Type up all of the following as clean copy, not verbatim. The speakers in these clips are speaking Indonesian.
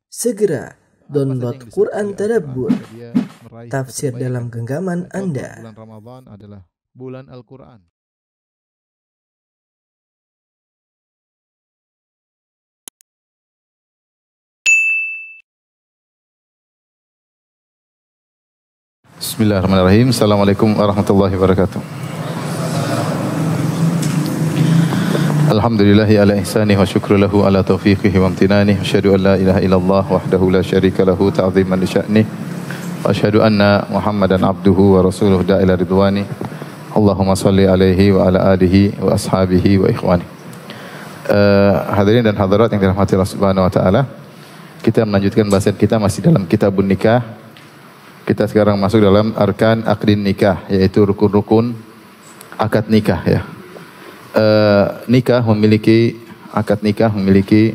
Segera download Quran Tadabbur, tafsir dalam genggaman Anda. Bulan Ramadan adalah bulan Al-Quran. Bismillahirrahmanirrahim. Assalamualaikum warahmatullahi wabarakatuh. Alhamdulillahi ala ihsani wa syukru lahu ala taufiqihi wa amtinani. Asyhadu an la ilaha illallah wahdahu la syarika lahu ta'ziman li sya'ni. Wa asyhadu anna Muhammadan abduhu wa rasuluhu da'ila ridwani. Allahumma salli alaihi wa ala alihi wa ashabihi wa ikhwani. Hadirin dan hadirat yang dirahmati Allah Subhanahu wa taala. Kita melanjutkan bahasan kita masih dalam Kitabun Nikah. Kita sekarang masuk dalam arkan akdin nikah, yaitu rukun-rukun akad nikah ya. Akad nikah memiliki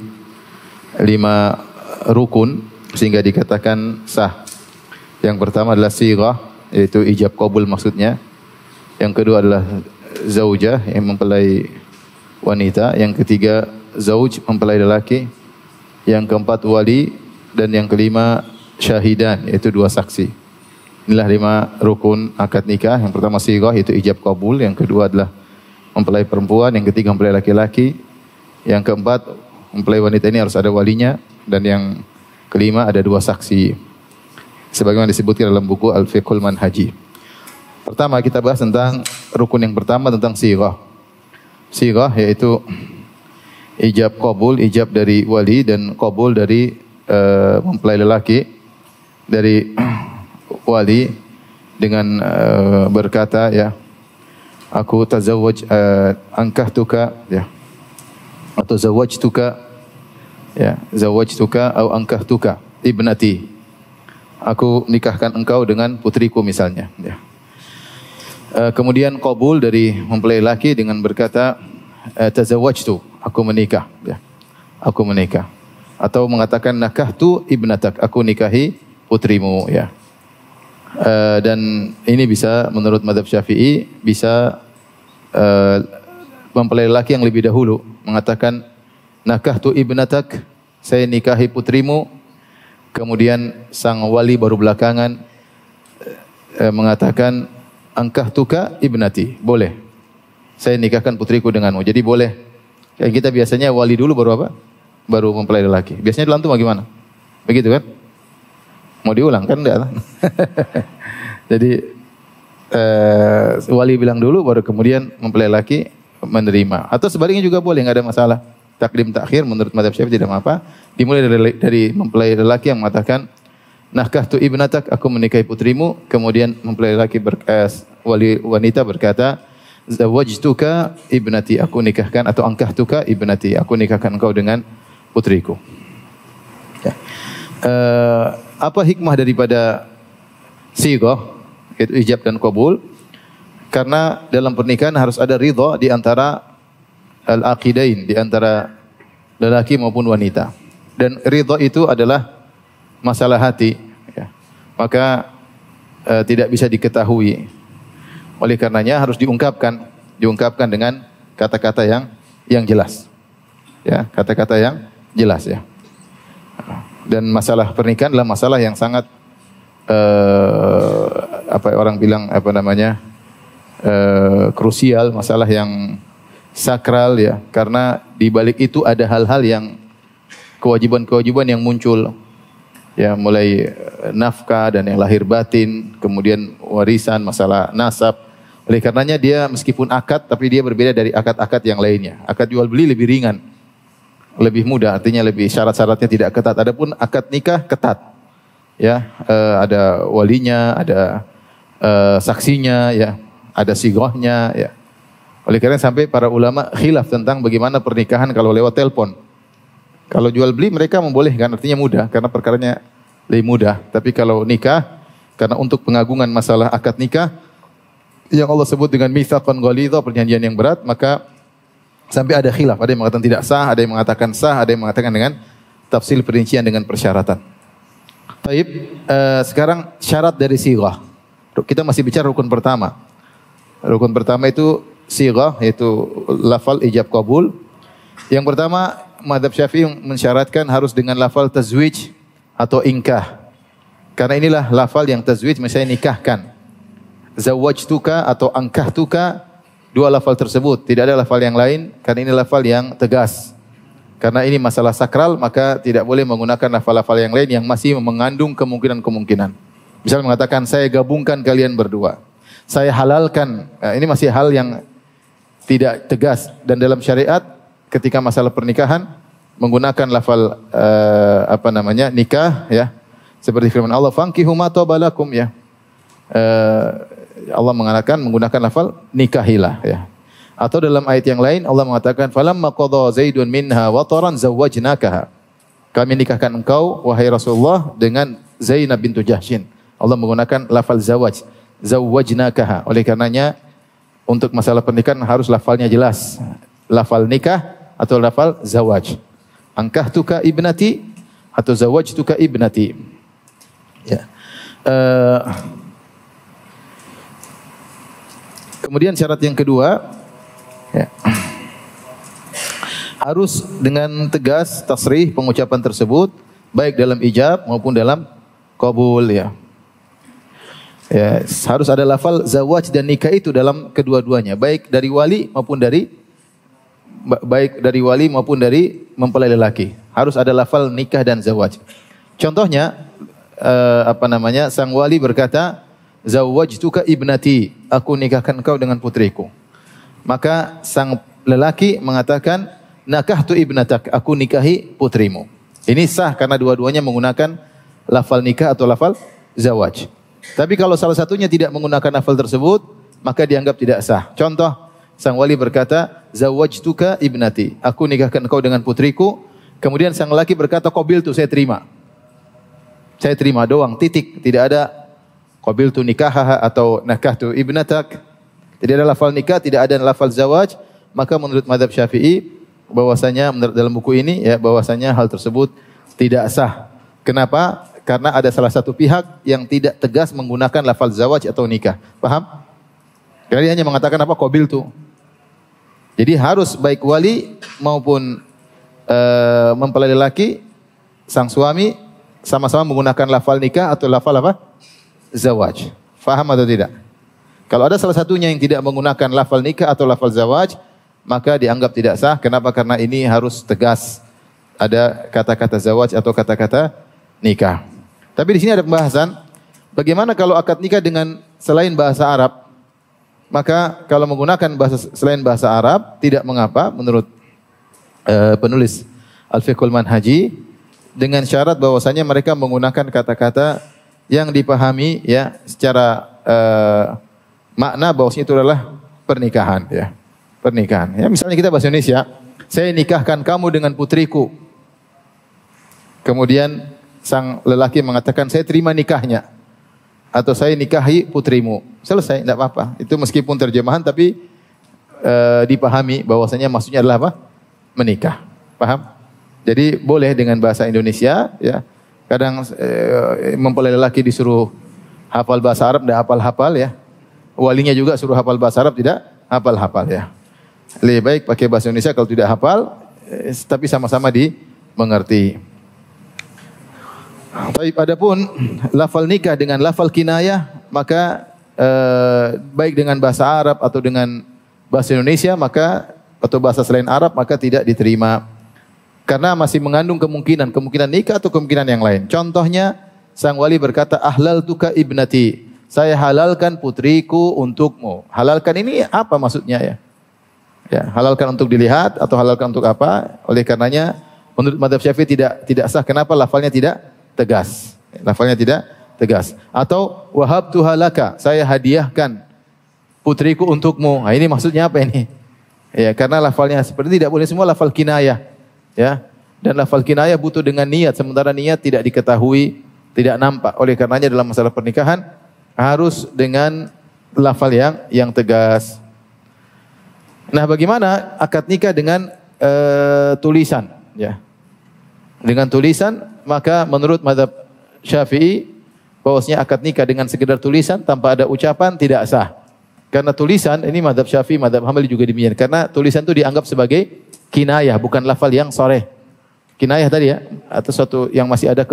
5 rukun sehingga dikatakan sah. Yang pertama adalah sighah, yaitu ijab qabul maksudnya. Yang kedua adalah zaujah, yang mempelai wanita. Yang ketiga zauj, mempelai lelaki. Yang keempat wali, dan yang kelima syahidan, yaitu 2 saksi. Inilah 5 rukun akad nikah. Yang pertama sighah, yaitu ijab qabul. Yang kedua adalah mempelai perempuan. Yang ketiga mempelai laki-laki. Yang keempat mempelai wanita ini harus ada walinya. Dan yang kelima ada 2 saksi. Sebagaimana disebutkan dalam buku Al-Fiqhul Manhaji. Pertama kita bahas tentang rukun yang pertama, tentang sighah. Sighah yaitu ijab qabul, ijab dari wali dan qabul dari mempelai lelaki. Dari wali dengan berkata ya, aku tazawwaj ankahtuka ya, atau zawajtuka ya, zawajtuka atau ankahtuka ibnati, aku nikahkan engkau dengan putriku misalnya ya. Kemudian qabul dari mempelai laki dengan berkata tazawwajtu, aku menikah ya, aku menikah, atau mengatakan nakahtu ibnatak, aku nikahi putrimu ya. Dan ini bisa menurut mazhab Syafi'i bisa mempelai lelaki yang lebih dahulu mengatakan nakahtu ibnatak, saya nikahi putrimu, kemudian sang wali baru belakangan mengatakan ankahtuka ibnati, boleh saya nikahkan putriku denganmu. Jadi boleh. Kayak kita biasanya wali dulu baru apa? Baru mempelai lelaki. Biasanya dalam itu bagaimana? Begitu kan? Mau diulang kan enggak? Jadi wali bilang dulu baru kemudian mempelai laki menerima. Atau sebaliknya juga boleh, enggak ada masalah. Takdim takhir menurut mazhab Syafi'i tidak apa-apa. Dimulai dari mempelai lelaki yang mengatakan nakahtu ibnatak, aku menikahi putrimu. Kemudian mempelai laki wali wanita berkata zawajtuka ibnati, aku nikahkan, atau angkahtuka ibnati, aku nikahkan engkau dengan putriku. Ya. Apa hikmah daripada sighah, yaitu ijab dan qabul? Karena dalam pernikahan harus ada ridha di antara al-aqidain, di antara lelaki maupun wanita. Dan ridha itu adalah masalah hati ya. Maka tidak bisa diketahui. Oleh karenanya harus diungkapkan dengan kata-kata yang jelas. Ya, kata-kata yang jelas ya. Dan masalah pernikahan adalah masalah yang sangat orang bilang krusial, masalah yang sakral ya, karena di balik itu ada hal-hal yang kewajiban-kewajiban yang muncul ya, mulai nafkah dan yang lahir batin, kemudian warisan, masalah nasab. Oleh karenanya dia meskipun akad tapi dia berbeda dari akad-akad yang lainnya. Akad jual beli lebih ringan, lebih mudah, artinya lebih syarat-syaratnya tidak ketat. Adapun akad nikah ketat. Ya, ada walinya, ada saksinya ya, ada sighahnya ya. Oleh karena sampai para ulama khilaf tentang bagaimana pernikahan kalau lewat telepon. Kalau jual beli mereka membolehkan, artinya mudah karena perkaranya lebih mudah. Tapi kalau nikah, karena untuk pengagungan masalah akad nikah yang Allah sebut dengan mitsaqan ghalidha, perjanjian yang berat, maka sampai ada khilaf, ada yang mengatakan tidak sah, ada yang mengatakan sah, ada yang mengatakan dengan tafsir perincian dengan persyaratan. Baik, sekarang syarat dari sighah. Kita masih bicara rukun pertama. Rukun pertama itu sighah, yaitu lafal ijab qabul. Yang pertama, mazhab Syafi'i mensyaratkan harus dengan lafal tazwij atau inkah. Karena inilah lafal yang tazwij, misalnya nikahkan. Zawwajtuka atau ankahtuka, dua lafal tersebut. Tidak ada lafal yang lain, karena ini lafal yang tegas. Karena ini masalah sakral, maka tidak boleh menggunakan lafal-lafal yang lain yang masih mengandung kemungkinan-kemungkinan. Misalnya mengatakan, saya gabungkan kalian berdua. Saya halalkan. Ini masih hal yang tidak tegas. Dan dalam syariat, ketika masalah pernikahan, menggunakan lafal nikah, ya. Seperti firman Allah, fankihu ma taba lakum, ya. Allah menggunakan lafal nikahilah, ya. Atau dalam ayat yang lain Allah mengatakan falamma qadha Zaidun minha wataran zawwajnakaha. Kami nikahkan engkau wahai Rasulullah dengan Zainab bintu Jahsyin. Allah menggunakan lafal zawaj, zawwajnakaha. Oleh karenanya untuk masalah pernikahan harus lafalnya jelas. Lafal nikah atau lafal zawaj. Ankahtuka ibnati atau zawajtuka ibnati. Ya. Kemudian syarat yang kedua, ya, harus dengan tegas tasrih pengucapan tersebut, baik dalam ijab maupun dalam qabul, ya. Ya, harus ada lafal zawaj dan nikah itu dalam kedua-duanya, baik dari wali maupun dari mempelai lelaki. Harus ada lafal nikah dan zawaj. Contohnya sang wali berkata, zawwajtuka ibnati, aku nikahkan kau dengan putriku. Maka sang lelaki mengatakan, nakahtu ibnatak, aku nikahi putrimu. Ini sah karena dua-duanya menggunakan lafal nikah atau lafal zawaj. Tapi kalau salah satunya tidak menggunakan lafal tersebut, maka dianggap tidak sah. Contoh, sang wali berkata, zawwajtuka ibnati, aku nikahkan kau dengan putriku. Kemudian sang lelaki berkata, qabiltu, saya terima. Saya terima doang, titik. Tidak ada qabiltu nikahaha atau nakahtu ibnatak. Tidak ada lafal nikah, tidak ada lafal zawaj. Maka menurut mazhab Syafi'i, bahwasanya menurut dalam buku ini, ya, bahwasanya hal tersebut tidak sah. Kenapa? Karena ada salah satu pihak yang tidak tegas menggunakan lafal zawaj atau nikah. Paham? Karena dia hanya mengatakan apa? Qabiltu. Jadi harus baik wali maupun mempelai lelaki, sang suami, sama-sama menggunakan lafal nikah atau lafal apa? Zawaj. Faham atau tidak? Kalau ada salah satunya yang tidak menggunakan lafal nikah atau lafal zawaj, maka dianggap tidak sah. Kenapa? Karena ini harus tegas. Ada kata-kata zawaj atau kata-kata nikah. Tapi di sini ada pembahasan, bagaimana kalau akad nikah dengan selain bahasa Arab? Maka kalau menggunakan selain bahasa Arab, tidak mengapa menurut penulis Al-Fiqhul Manhaji, dengan syarat bahwasanya mereka menggunakan kata-kata yang dipahami, ya, secara makna bahwasanya itu adalah pernikahan, ya. Pernikahan. Ya, misalnya kita bahasa Indonesia, saya nikahkan kamu dengan putriku. Kemudian sang lelaki mengatakan, saya terima nikahnya. Atau saya nikahi putrimu. Selesai, tidak apa-apa. Itu meskipun terjemahan tapi dipahami bahwasanya maksudnya adalah apa? Menikah. Paham? Jadi boleh dengan bahasa Indonesia, ya. Kadang mempelai lelaki disuruh hafal bahasa Arab, tidak hafal-hafal, ya. Walinya juga suruh hafal bahasa Arab, tidak hafal-hafal, ya. Lebih baik pakai bahasa Indonesia kalau tidak hafal, tapi sama-sama dimengerti. Baik, adapun lafal nikah dengan lafal kinayah, maka baik dengan bahasa Arab atau dengan bahasa Indonesia, maka atau bahasa selain Arab, maka tidak diterima. Karena masih mengandung kemungkinan nikah atau kemungkinan yang lain. Contohnya, sang wali berkata, ahlaltuka ibnati, saya halalkan putriku untukmu. Halalkan ini apa maksudnya, ya? Ya, halalkan untuk dilihat atau halalkan untuk apa? Oleh karenanya, menurut mazhab Syafi'i tidak sah. Kenapa? Lafalnya tidak tegas. Lafalnya tidak tegas. Atau wahabtuha laka, saya hadiahkan putriku untukmu. Nah, ini maksudnya apa ini? Ya, karena lafalnya seperti tidak boleh semua lafal kinayah. Ya, dan lafal kinayah butuh dengan niat, sementara niat tidak diketahui, tidak nampak. Oleh karenanya dalam masalah pernikahan harus dengan lafal yang tegas. Nah, bagaimana akad nikah dengan tulisan, ya? Dengan tulisan, maka menurut mazhab Syafi'i bahwasanya akad nikah dengan sekedar tulisan tanpa ada ucapan tidak sah. Karena tulisan ini mazhab Syafi'i, mazhab Hambali juga demikian. Karena tulisan itu dianggap sebagai kinayah, bukan lafal yang sharih. kinayah tadi ya, atau suatu yang masih ada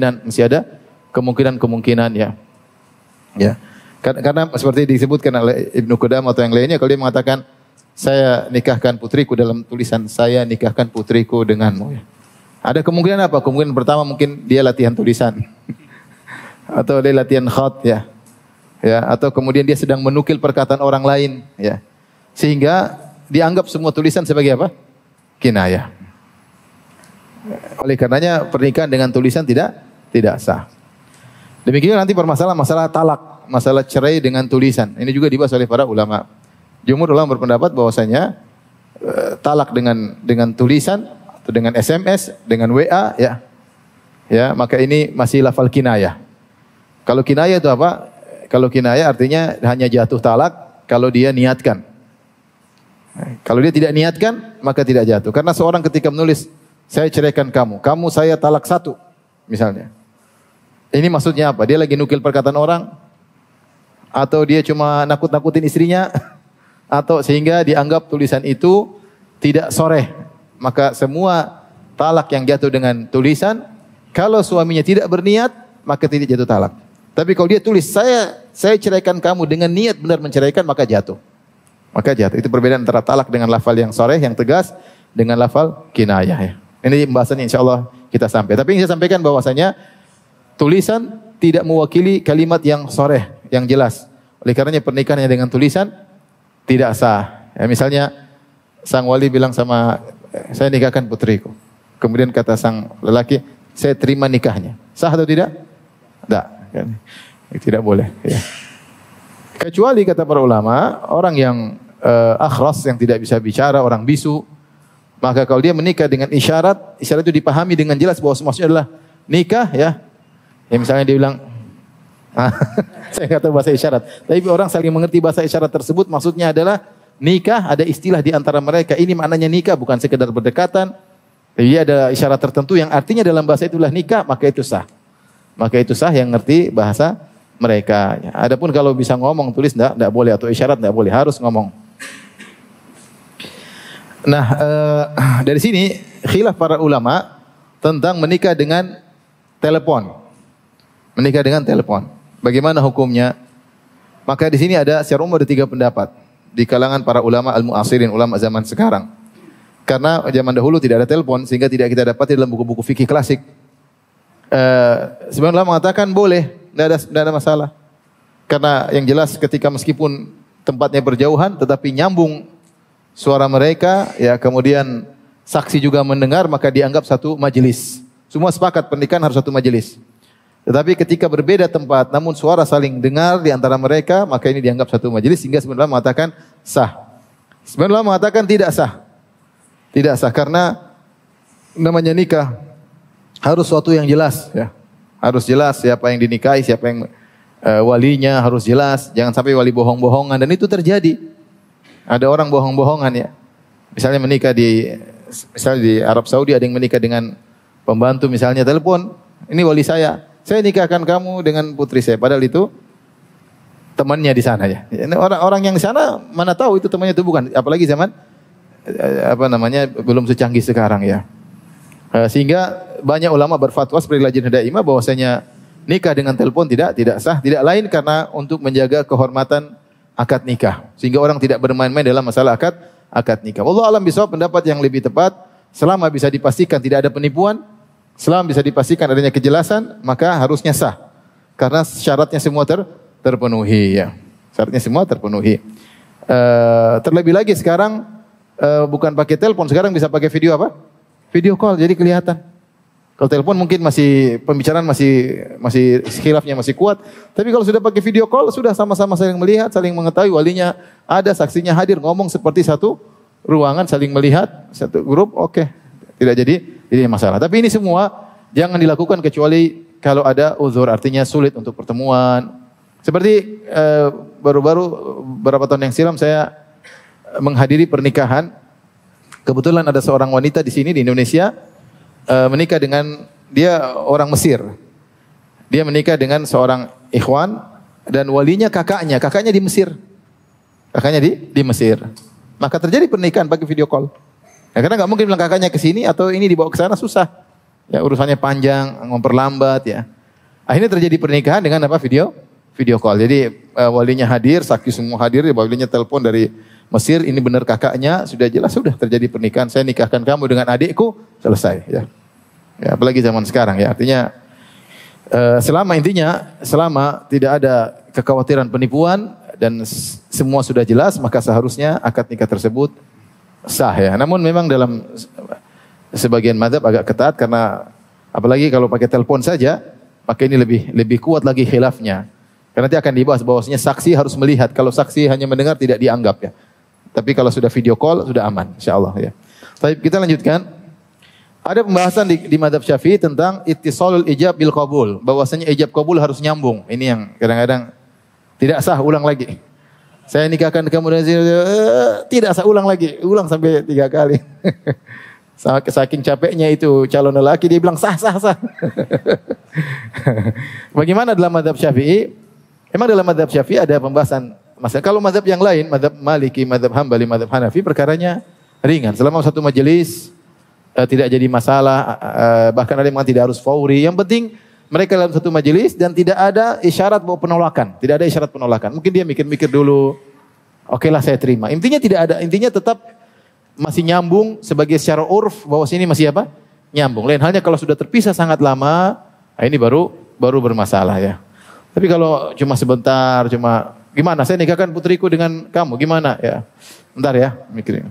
kemungkinan ya. Ya. Karena seperti disebutkan oleh Ibnu Qudamah atau yang lainnya, kalau dia mengatakan saya nikahkan putriku dalam tulisan saya nikahkan putriku denganmu. Ya. Ada kemungkinan apa? Kemungkinan pertama mungkin dia latihan tulisan. Atau dia latihan khat ya. Ya, atau kemudian dia sedang menukil perkataan orang lain ya. Sehingga dianggap semua tulisan sebagai apa? Kinayah. Oleh karenanya pernikahan dengan tulisan tidak sah. Demikian nanti permasalahan masalah talak, masalah cerai dengan tulisan. Ini juga dibahas oleh para ulama. Jumhur ulama berpendapat bahwasanya talak dengan tulisan atau dengan SMS, dengan WA ya. Ya, maka ini masih lafal kinayah. Kalau kinayah itu apa? Kalau kinayah artinya hanya jatuh talak kalau dia niatkan. Kalau dia tidak niatkan, maka tidak jatuh. Karena seorang ketika menulis, saya ceraikan kamu, saya talak 1, misalnya. Ini maksudnya apa? Dia lagi nukil perkataan orang, atau dia cuma nakut-nakutin istrinya, atau sehingga dianggap tulisan itu tidak soreh. Maka semua talak yang jatuh dengan tulisan, kalau suaminya tidak berniat, maka tidak jatuh talak. Tapi kalau dia tulis, saya ceraikan kamu dengan niat benar menceraikan, maka jatuh. Maka jatuh. Itu perbedaan antara talak dengan lafal yang soreh, yang tegas, dengan lafal kinayah. Ya. Ini pembahasannya insya Allah kita sampai. Tapi yang saya sampaikan bahwasanya tulisan tidak mewakili kalimat yang soreh, yang jelas. Oleh karenanya pernikahannya dengan tulisan tidak sah. Ya, misalnya sang wali bilang sama, saya nikahkan putriku. Kemudian kata sang lelaki, saya terima nikahnya. Sah atau tidak? Tidak. Tidak boleh. Ya. Kecuali kata para ulama, orang yang akhras, yang tidak bisa bicara, orang bisu, maka kalau dia menikah dengan isyarat itu dipahami dengan jelas bahwa maksudnya adalah nikah ya. Ya misalnya dia bilang, saya nggak tahu bahasa isyarat, tapi orang saling mengerti bahasa isyarat tersebut maksudnya adalah nikah, ada istilah di antara mereka, ini maknanya nikah bukan sekedar berdekatan. Jadi ada isyarat tertentu yang artinya dalam bahasa itulah nikah, maka itu sah. Maka itu sah yang ngerti bahasa mereka. Adapun kalau bisa ngomong, tulis enggak boleh, atau isyarat enggak boleh, harus ngomong. Nah, dari sini khilaf para ulama tentang menikah dengan telepon. Menikah dengan telepon. Bagaimana hukumnya? Maka di sini ada secara umum ada 3 pendapat di kalangan para ulama al-mu'asirin, ulama zaman sekarang. Karena zaman dahulu tidak ada telepon sehingga tidak kita dapati dalam buku-buku fikih klasik. Sebenarnya ulama mengatakan boleh, tidak ada masalah. Karena yang jelas ketika meskipun tempatnya berjauhan tetapi nyambung suara mereka, ya kemudian saksi juga mendengar, maka dianggap satu majelis. Semua sepakat pernikahan harus satu majelis. Tetapi ketika berbeda tempat namun suara saling dengar di antara mereka, maka ini dianggap satu majelis sehingga sebenarnya mengatakan sah. Sebenarnya mengatakan tidak sah. Tidak sah karena namanya nikah harus suatu yang jelas ya. Harus jelas siapa yang dinikahi, siapa yang walinya harus jelas. Jangan sampai wali bohong-bohongan, dan itu terjadi. Ada orang bohong-bohongan ya. Misalnya menikah misalnya di Arab Saudi ada yang menikah dengan pembantu misalnya, telepon, ini wali saya nikahkan kamu dengan putri saya. Padahal itu temannya di sana ya. Orang-orang yang di sana mana tahu itu temannya itu bukan. Apalagi zaman belum secanggih sekarang ya. Sehingga banyak ulama berfatwa seperti Lajnah Daimah bahwasanya nikah dengan telepon tidak sah, tidak lain karena untuk menjaga kehormatan akad nikah. Sehingga orang tidak bermain-main dalam masalah akad nikah. Wallahu alam bisawab, pendapat yang lebih tepat, selama bisa dipastikan tidak ada penipuan, selama bisa dipastikan adanya kejelasan, maka harusnya sah. Karena syaratnya semua terpenuhi ya. Syaratnya semua terpenuhi. Terlebih lagi sekarang bukan pakai telepon, sekarang bisa pakai video apa? Video call, jadi kelihatan. Kalau telepon mungkin pembicaraan masih khilafnya masih kuat. Tapi kalau sudah pakai video call, sudah sama-sama saling melihat, saling mengetahui, walinya ada, saksinya hadir, ngomong seperti satu ruangan, saling melihat, satu grup, oke. Tidak jadi masalah. Tapi ini semua jangan dilakukan kecuali kalau ada uzur, artinya sulit untuk pertemuan. Seperti baru-baru beberapa tahun yang silam saya menghadiri pernikahan. Kebetulan ada seorang wanita di sini di Indonesia menikah dengan dia orang Mesir. Dia menikah dengan seorang ikhwan dan walinya kakaknya di Mesir. Kakaknya di Mesir. Maka terjadi pernikahan pakai video call. Ya, karena nggak mungkin bilang kakaknya ke sini atau ini dibawa ke sana, susah. Ya urusannya panjang, memperlambat ya. Akhirnya terjadi pernikahan dengan apa? Video call. Jadi walinya hadir, saksi semua hadir, walinya telepon dari Mesir, ini benar kakaknya, sudah jelas sudah terjadi pernikahan. Saya nikahkan kamu dengan adikku, selesai ya. Ya, apalagi zaman sekarang ya. Artinya selama tidak ada kekhawatiran penipuan dan semua sudah jelas, maka seharusnya akad nikah tersebut sah ya. Namun memang dalam sebagian mazhab agak ketat karena apalagi kalau pakai telepon saja, maka ini lebih kuat lagi khilafnya. Karena nanti akan dibahas bahwasanya saksi harus melihat. Kalau saksi hanya mendengar tidak dianggap ya. Tapi kalau sudah video call sudah aman insyaallah ya. Baik, kita lanjutkan. Ada pembahasan di mazhab Syafi'i tentang ittisalul ijab bil qabul, bahwasanya ijab qabul harus nyambung. Ini yang kadang-kadang tidak sah, ulang lagi. Saya nikahkan kamu dengan tidak sah, ulang lagi. Ulang sampai 3 kali. Saking capeknya itu calon lelaki dia bilang sah. Bagaimana dalam mazhab Syafi'i? Emang dalam mazhab Syafi'i ada pembahasan masalah. Kalau mazhab yang lain, mazhab Maliki, mazhab Hambali, mazhab Hanafi perkaranya ringan. Selama satu majelis tidak jadi masalah, bahkan ada yang tidak harus fauri. Yang penting mereka dalam satu majelis dan tidak ada isyarat bahwa penolakan. Tidak ada isyarat penolakan. Mungkin dia mikir-mikir dulu. Oke lah saya terima. Intinya tidak ada. Intinya tetap masih nyambung sebagai secara urf bahwa sini masih apa? Nyambung. Lain halnya kalau sudah terpisah sangat lama, ini baru bermasalah ya. Tapi kalau cuma sebentar, gimana? Saya nikahkan putriku dengan kamu, gimana ya? Bentar ya, mikirin.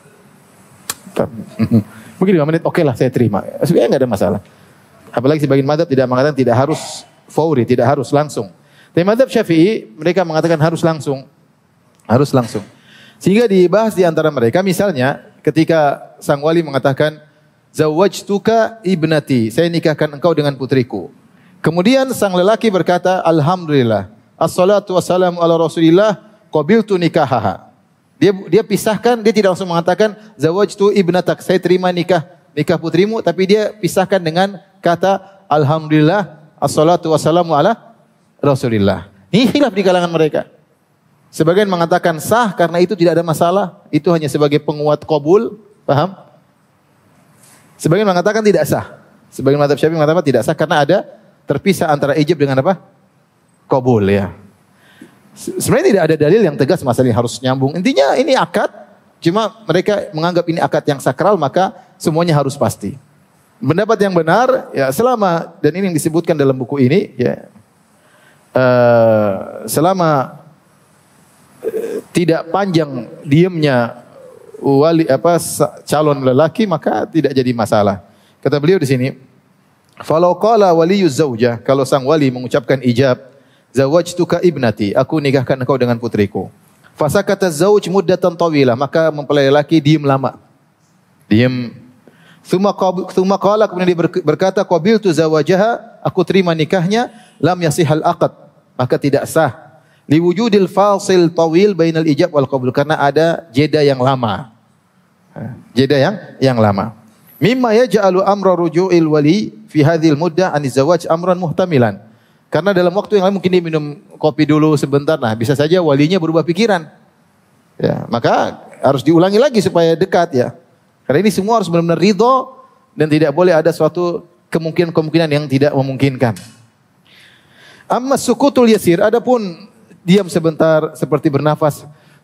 Mungkin 5 menit, oke lah saya terima. Sebenarnya nggak ada masalah. Apalagi sebagian mazhab tidak mengatakan tidak harus fauri, tidak harus langsung. Tapi mazhab Syafi'i mereka mengatakan harus langsung. Harus langsung. Sehingga dibahas di antara mereka, misalnya ketika sang wali mengatakan, zawwajtuka ibnati, saya nikahkan engkau dengan putriku. Kemudian sang lelaki berkata, alhamdulillah, assalatu wassalamu ala rasulillah, qabiltu nikahaha. Dia pisahkan, dia tidak langsung mengatakan zawwajtu ibnatak, saya terima nikah putrimu, tapi dia pisahkan dengan kata alhamdulillah, assalatu wassalamu ala rasulillah. Ini khilaf di kalangan mereka. Sebagian mengatakan sah karena itu tidak ada masalah, itu hanya sebagai penguat qabul, paham? Sebagian mengatakan tidak sah. Sebagian mazhab Syafi'i mengatakan tidak sah karena ada terpisah antara ijab dengan apa? Qabul ya. Sebenarnya tidak ada dalil yang tegas masalah ini harus nyambung. Intinya ini akad, cuma mereka menganggap ini akad yang sakral, maka semuanya harus pasti. Pendapat yang benar ya selama, dan ini yang disebutkan dalam buku ini ya, selama tidak panjang diamnya wali calon lelaki maka tidak jadi masalah. Kata beliau di sini, falau qala waliyuz zaujah, kalau sang wali mengucapkan ijab, zawwajtuka ibnati, aku nikahkan engkau dengan putriku. Fasakata zauj muddatan tawilah, maka mempelai lelaki diam lama. Diam. Tsumma qala, kemudian dia berkata qabiltu zawajaha, aku terima nikahnya, lam yasihal aqd, maka tidak sah. Liwujudil fasil tawil bainal ijab wal qabul, karena ada jeda yang lama. Jeda yang lama. Mimma yaj'alu amra ruju'il wali fi hadhil muddah an zawaj amran muhtamilan. Karena dalam waktu yang lain mungkin dia minum kopi dulu sebentar, nah bisa saja walinya berubah pikiran. Ya, maka harus diulangi lagi supaya dekat ya. Karena ini semua harus benar-benar ridho dan tidak boleh ada suatu kemungkinan yang tidak memungkinkan. Amma sukutul yasir, adapun diam sebentar seperti bernafas.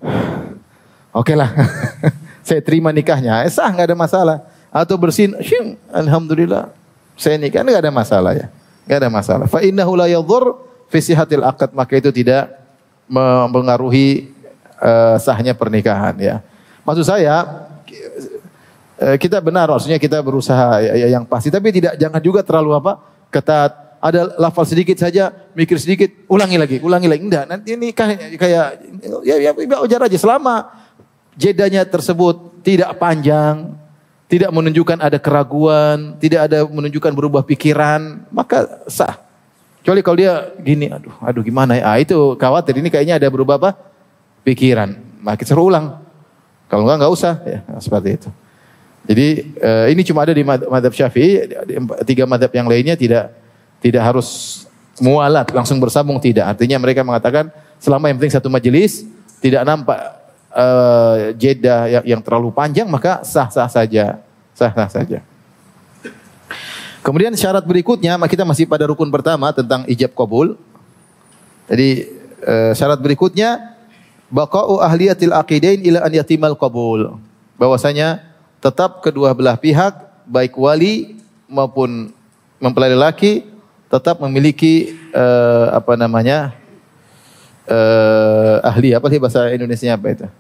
Oke lah, saya terima nikahnya, sah, nggak ada masalah. Atau bersin, alhamdulillah, saya nikah, nggak ada masalah ya, nggak ada masalah. Fa innahu la yadhur fi sihatil aqd, maka itu tidak mempengaruhi sahnya pernikahan ya. Maksud saya kita benar, maksudnya kita berusaha yang pasti, tapi jangan juga terlalu ketat. Ada lafal sedikit saja, mikir sedikit, ulangi lagi. Enggak, nanti ini kayak ya wajar aja selama jedanya tersebut tidak panjang, tidak menunjukkan ada keraguan, tidak ada menunjukkan berubah pikiran, maka sah. Kecuali kalau dia gini, aduh gimana ya? Itu khawatir ini kayaknya ada berubah pikiran. Maka suruh ulang. Kalau enggak usah ya, seperti itu. Jadi ini cuma ada di mazhab Syafi'i, 3 mazhab yang lainnya tidak harus mualat, langsung bersambung, tidak. Artinya mereka mengatakan selama yang penting satu majelis, tidak nampak jeda yang terlalu panjang, maka sah-sah saja. Kemudian syarat berikutnya, kita masih pada rukun pertama tentang ijab qabul. Jadi syarat berikutnya baqa'u ahliyatil aqidain ila an yatimal qabul. Bahwasanya tetap kedua belah pihak baik wali maupun mempelai lelaki tetap memiliki ahli, apa sih bahasa Indonesianya apa itu?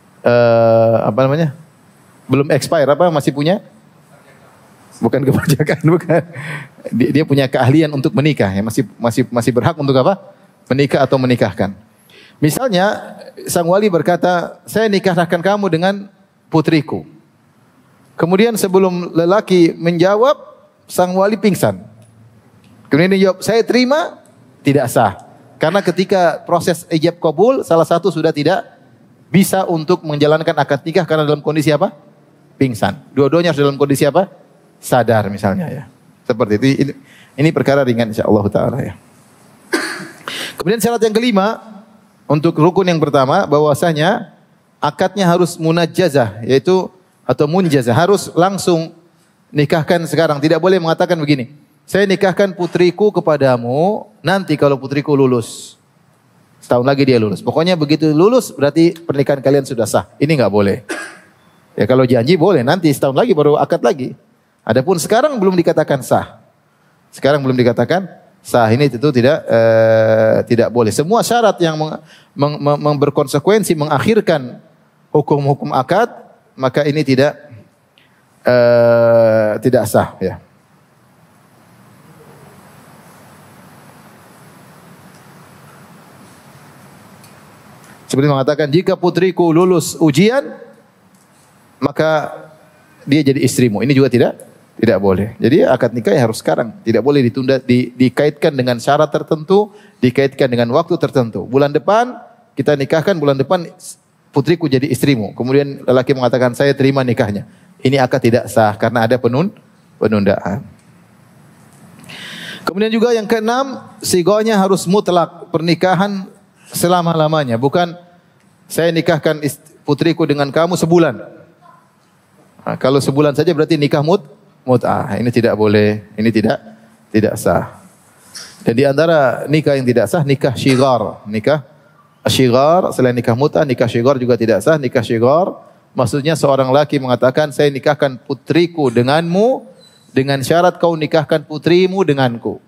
Belum expire apa masih punya? Bukan keperjakaan, bukan. Dia punya keahlian untuk menikah, ya masih berhak untuk apa? Menikah atau menikahkan. Misalnya sang wali berkata, "Saya nikahkan kamu dengan putriku." Kemudian sebelum lelaki menjawab, sang wali pingsan. Kemudian dia jawab, "Saya terima," tidak sah. Karena ketika proses ijab qabul, salah satu sudah tidak bisa untuk menjalankan akad nikah karena dalam kondisi apa? Pingsan. Dua-duanya harus dalam kondisi apa? Sadar misalnya ya. Seperti itu. Ini perkara ringan insyaallah taala ya. Kemudian syarat yang kelima untuk rukun yang pertama bahwasanya akadnya harus munajjazah yaitu atau munjazah, harus langsung nikahkan sekarang. Tidak boleh mengatakan begini, "Saya nikahkan putriku kepadamu nanti kalau putriku lulus." Setahun lagi dia lulus. Pokoknya begitu lulus berarti pernikahan kalian sudah sah. Ini enggak boleh. Ya kalau janji boleh, nanti setahun lagi baru akad lagi. Adapun sekarang belum dikatakan sah. Sekarang belum dikatakan sah, ini tentu tidak boleh. Semua syarat yang berkonsekuensi mengakhirkan hukum-hukum akad, maka ini tidak sah ya. Seperti mengatakan jika putriku lulus ujian maka dia jadi istrimu. Ini juga tidak boleh. Jadi akad nikah ya harus sekarang. Tidak boleh ditunda, dikaitkan dengan syarat tertentu, dikaitkan dengan waktu tertentu. Bulan depan kita nikahkan, bulan depan putriku jadi istrimu. Kemudian lelaki mengatakan saya terima nikahnya. Ini akad tidak sah karena ada penundaan. Kemudian juga yang keenam, siganya harus mutlak, pernikahan selama-lamanya. Bukan saya nikahkan putriku dengan kamu sebulan. Nah, kalau sebulan saja berarti nikah mut'ah. Ini tidak boleh. Ini tidak sah. Dan di antara nikah yang tidak sah, nikah syighar. Nikah syighar, selain nikah mut'ah, nikah syighar juga tidak sah. Nikah syighar, maksudnya seorang laki mengatakan, saya nikahkan putriku denganmu, dengan syarat kau nikahkan putrimu denganku.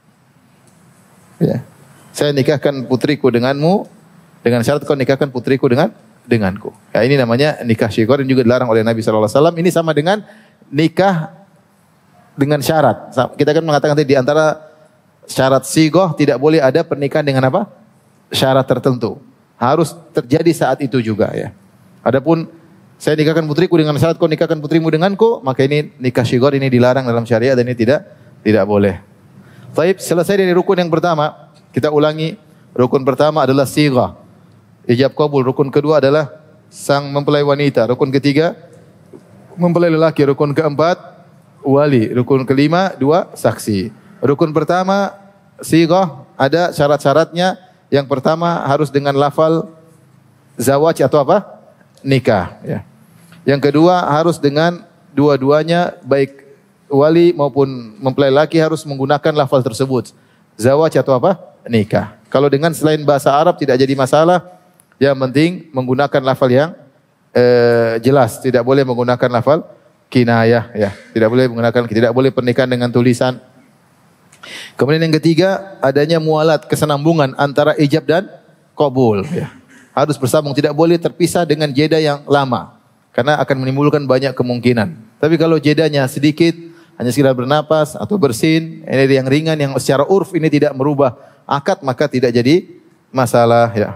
Ya. Saya nikahkan putriku denganmu, dengan syarat kau nikahkan putriku denganku. Ya, ini namanya nikah syighar yang juga dilarang oleh Nabi SAW. Ini sama dengan nikah dengan syarat. Kita kan mengatakan tadi di antara syarat sighah tidak boleh ada pernikahan dengan apa? Syarat tertentu. Harus terjadi saat itu juga ya. Adapun saya nikahkan putriku dengan syarat kau nikahkan putrimu denganku, maka ini nikah syighar, ini dilarang dalam syariat dan ini tidak boleh. Baik, selesai dari rukun yang pertama, kita ulangi. Rukun pertama adalah sighah, ijab qabul. Rukun kedua adalah sang mempelai wanita. Rukun ketiga mempelai lelaki. Rukun keempat wali. Rukun kelima dua saksi. Rukun pertama sighah ada syarat-syaratnya. Yang pertama harus dengan lafal zawaj atau apa? Nikah. Ya. Yang kedua harus dengan dua-duanya baik wali maupun mempelai laki harus menggunakan lafal tersebut. Zawaj atau apa? Nikah. Kalau dengan selain bahasa Arab tidak jadi masalah. Yang penting menggunakan lafal yang jelas. Tidak boleh menggunakan lafal kinayah. Ya. Tidak boleh pernikahan dengan tulisan. Kemudian yang ketiga adanya mualat, kesenambungan antara ijab dan qabul. Ya. Harus bersambung, tidak boleh terpisah dengan jeda yang lama. Karena akan menimbulkan banyak kemungkinan. Tapi kalau jedanya sedikit, hanya sekedar bernapas atau bersin, ini yang ringan, yang secara urf ini tidak merubah akad, maka tidak jadi masalah. Ya.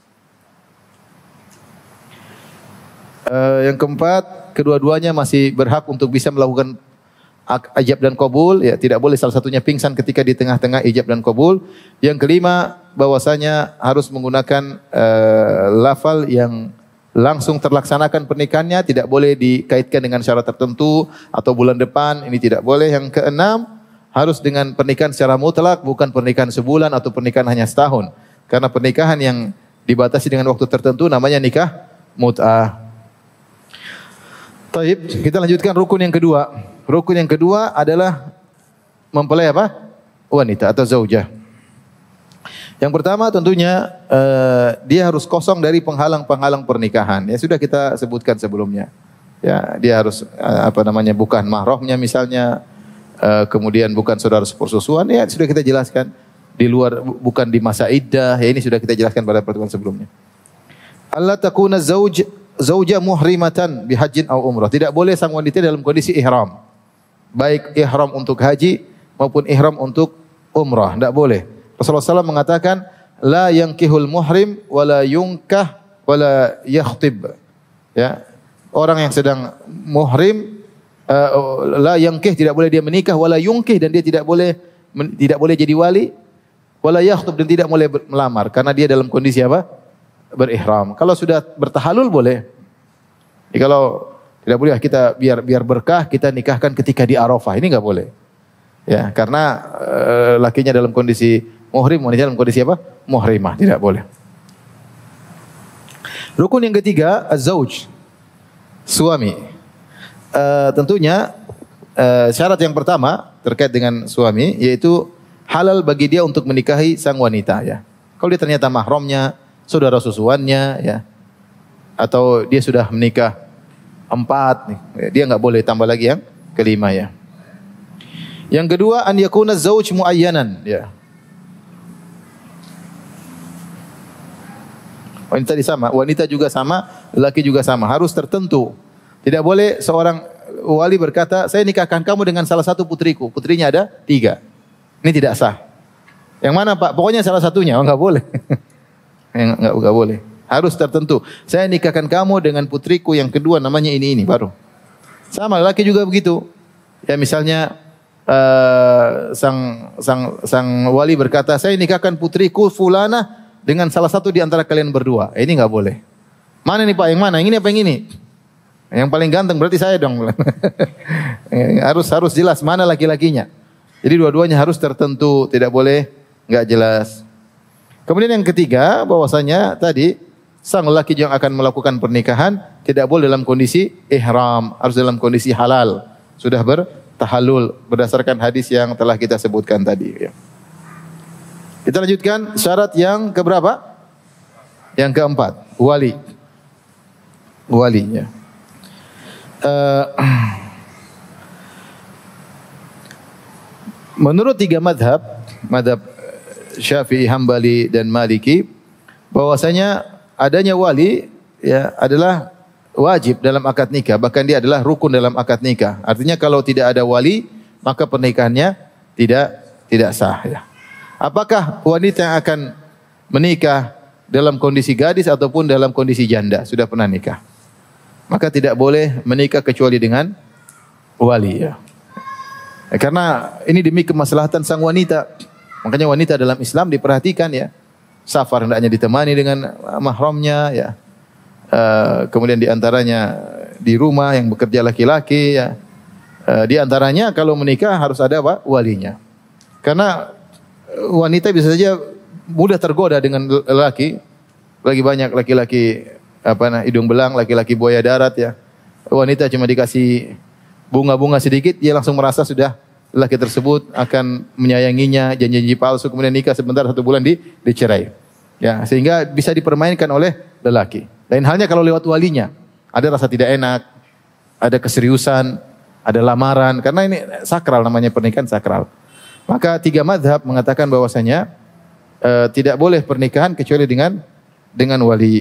Yang keempat, kedua-duanya masih berhak untuk bisa melakukan ijab dan qabul. Ya, tidak boleh salah satunya pingsan ketika di tengah-tengah ijab dan qabul. Yang kelima, bahwasanya harus menggunakan lafal yang langsung terlaksanakan pernikahannya, tidak boleh dikaitkan dengan syarat tertentu atau bulan depan, ini tidak boleh. Yang keenam, harus dengan pernikahan secara mutlak, bukan pernikahan sebulan atau pernikahan hanya setahun. Karena pernikahan yang dibatasi dengan waktu tertentu namanya nikah mut'ah. Taib, kita lanjutkan rukun yang kedua. Rukun yang kedua adalah mempelai apa? Wanita atau zaujah. Yang pertama tentunya dia harus kosong dari penghalang-penghalang pernikahan. Ya sudah kita sebutkan sebelumnya. Ya, dia harus bukan mahramnya misalnya, kemudian bukan saudara sepersusuan, ya sudah kita jelaskan. Di luar, bukan di masa iddah, ya ini sudah kita jelaskan pada pertemuan sebelumnya. Allah takuna zauja muhrimatan bihajjin aw umrah. Tidak boleh sang wanita dalam kondisi ihram. Baik ihram untuk haji maupun ihram untuk umrah, tidak boleh. Rasulullah SAW mengatakan, la yankihul muhrim wala yunkah wala yakhtib. Ya. Orang yang sedang muhrim, la yankih, tidak boleh dia menikah, wala yunkih, dan dia tidak boleh jadi wali, wala yakhtub, dan tidak boleh melamar karena dia dalam kondisi apa? Berihram. Kalau sudah bertahalul boleh. Jadi kalau tidak boleh kita biar berkah kita nikahkan ketika di Arafah, ini enggak boleh. Ya, karena lakinya dalam kondisi muhrim, wanita dalam kondisi apa? Muhrimah, tidak boleh. Rukun yang ketiga, az-zauj. Suami. Tentunya syarat yang pertama terkait dengan suami yaitu halal bagi dia untuk menikahi sang wanita, ya. Kalau dia ternyata mahramnya, saudara susuannya, ya, atau dia sudah menikah 4 nih, dia enggak boleh tambah lagi yang kelima, ya. Yang kedua, an yakuna zauj muayyanan, ya. Wanita juga sama, lelaki juga sama, harus tertentu. Tidak boleh seorang wali berkata, saya nikahkan kamu dengan salah satu putriku. Putrinya ada 3. Ini tidak sah. Yang mana Pak? Pokoknya salah satunya. Oh, enggak boleh. Enggak boleh. Harus tertentu. Saya nikahkan kamu dengan putriku yang kedua namanya ini baru. Sama lelaki juga begitu. Ya misalnya sang wali berkata, saya nikahkan putriku fulanah dengan salah satu di antara kalian berdua. Ini enggak boleh. Mana nih Pak? Yang mana? Yang ini apa yang ini? Yang paling ganteng berarti saya dong. harus jelas mana laki-lakinya. Jadi dua-duanya harus tertentu, tidak boleh enggak jelas. Kemudian yang ketiga, bahwasanya tadi sang lelaki yang akan melakukan pernikahan tidak boleh dalam kondisi ihram, harus dalam kondisi halal, sudah bertahallul berdasarkan hadis yang telah kita sebutkan tadi. Kita lanjutkan syarat yang keberapa? Yang keempat, wali. Walinya. Menurut 3 madhab Syafi'i, Hambali dan Maliki, bahwasanya adanya wali ya adalah wajib dalam akad nikah, bahkan dia adalah rukun dalam akad nikah. Artinya kalau tidak ada wali, maka pernikahannya tidak sah, ya. Apakah wanita yang akan menikah dalam kondisi gadis ataupun dalam kondisi janda sudah pernah nikah, maka tidak boleh menikah kecuali dengan wali, ya. Karena ini demi kemaslahatan sang wanita. Makanya wanita dalam Islam diperhatikan, ya. Safar hendaknya ditemani dengan mahramnya, ya. Kemudian di antaranya di rumah yang bekerja laki-laki, ya. Di antaranya kalau menikah harus ada apa? Walinya. Karena wanita bisa saja mudah tergoda dengan lelaki. Lagi banyak laki-laki hidung belang, laki-laki buaya darat, ya. Wanita cuma dikasih bunga-bunga sedikit, dia langsung merasa sudah lelaki tersebut akan menyayanginya, janji-janji palsu, kemudian nikah sebentar 1 bulan dicerai. Ya, sehingga bisa dipermainkan oleh lelaki. Lain halnya kalau lewat walinya, ada rasa tidak enak, ada keseriusan, ada lamaran, karena ini sakral, namanya pernikahan sakral. Maka 3 mazhab mengatakan bahwasanya tidak boleh pernikahan kecuali dengan wali.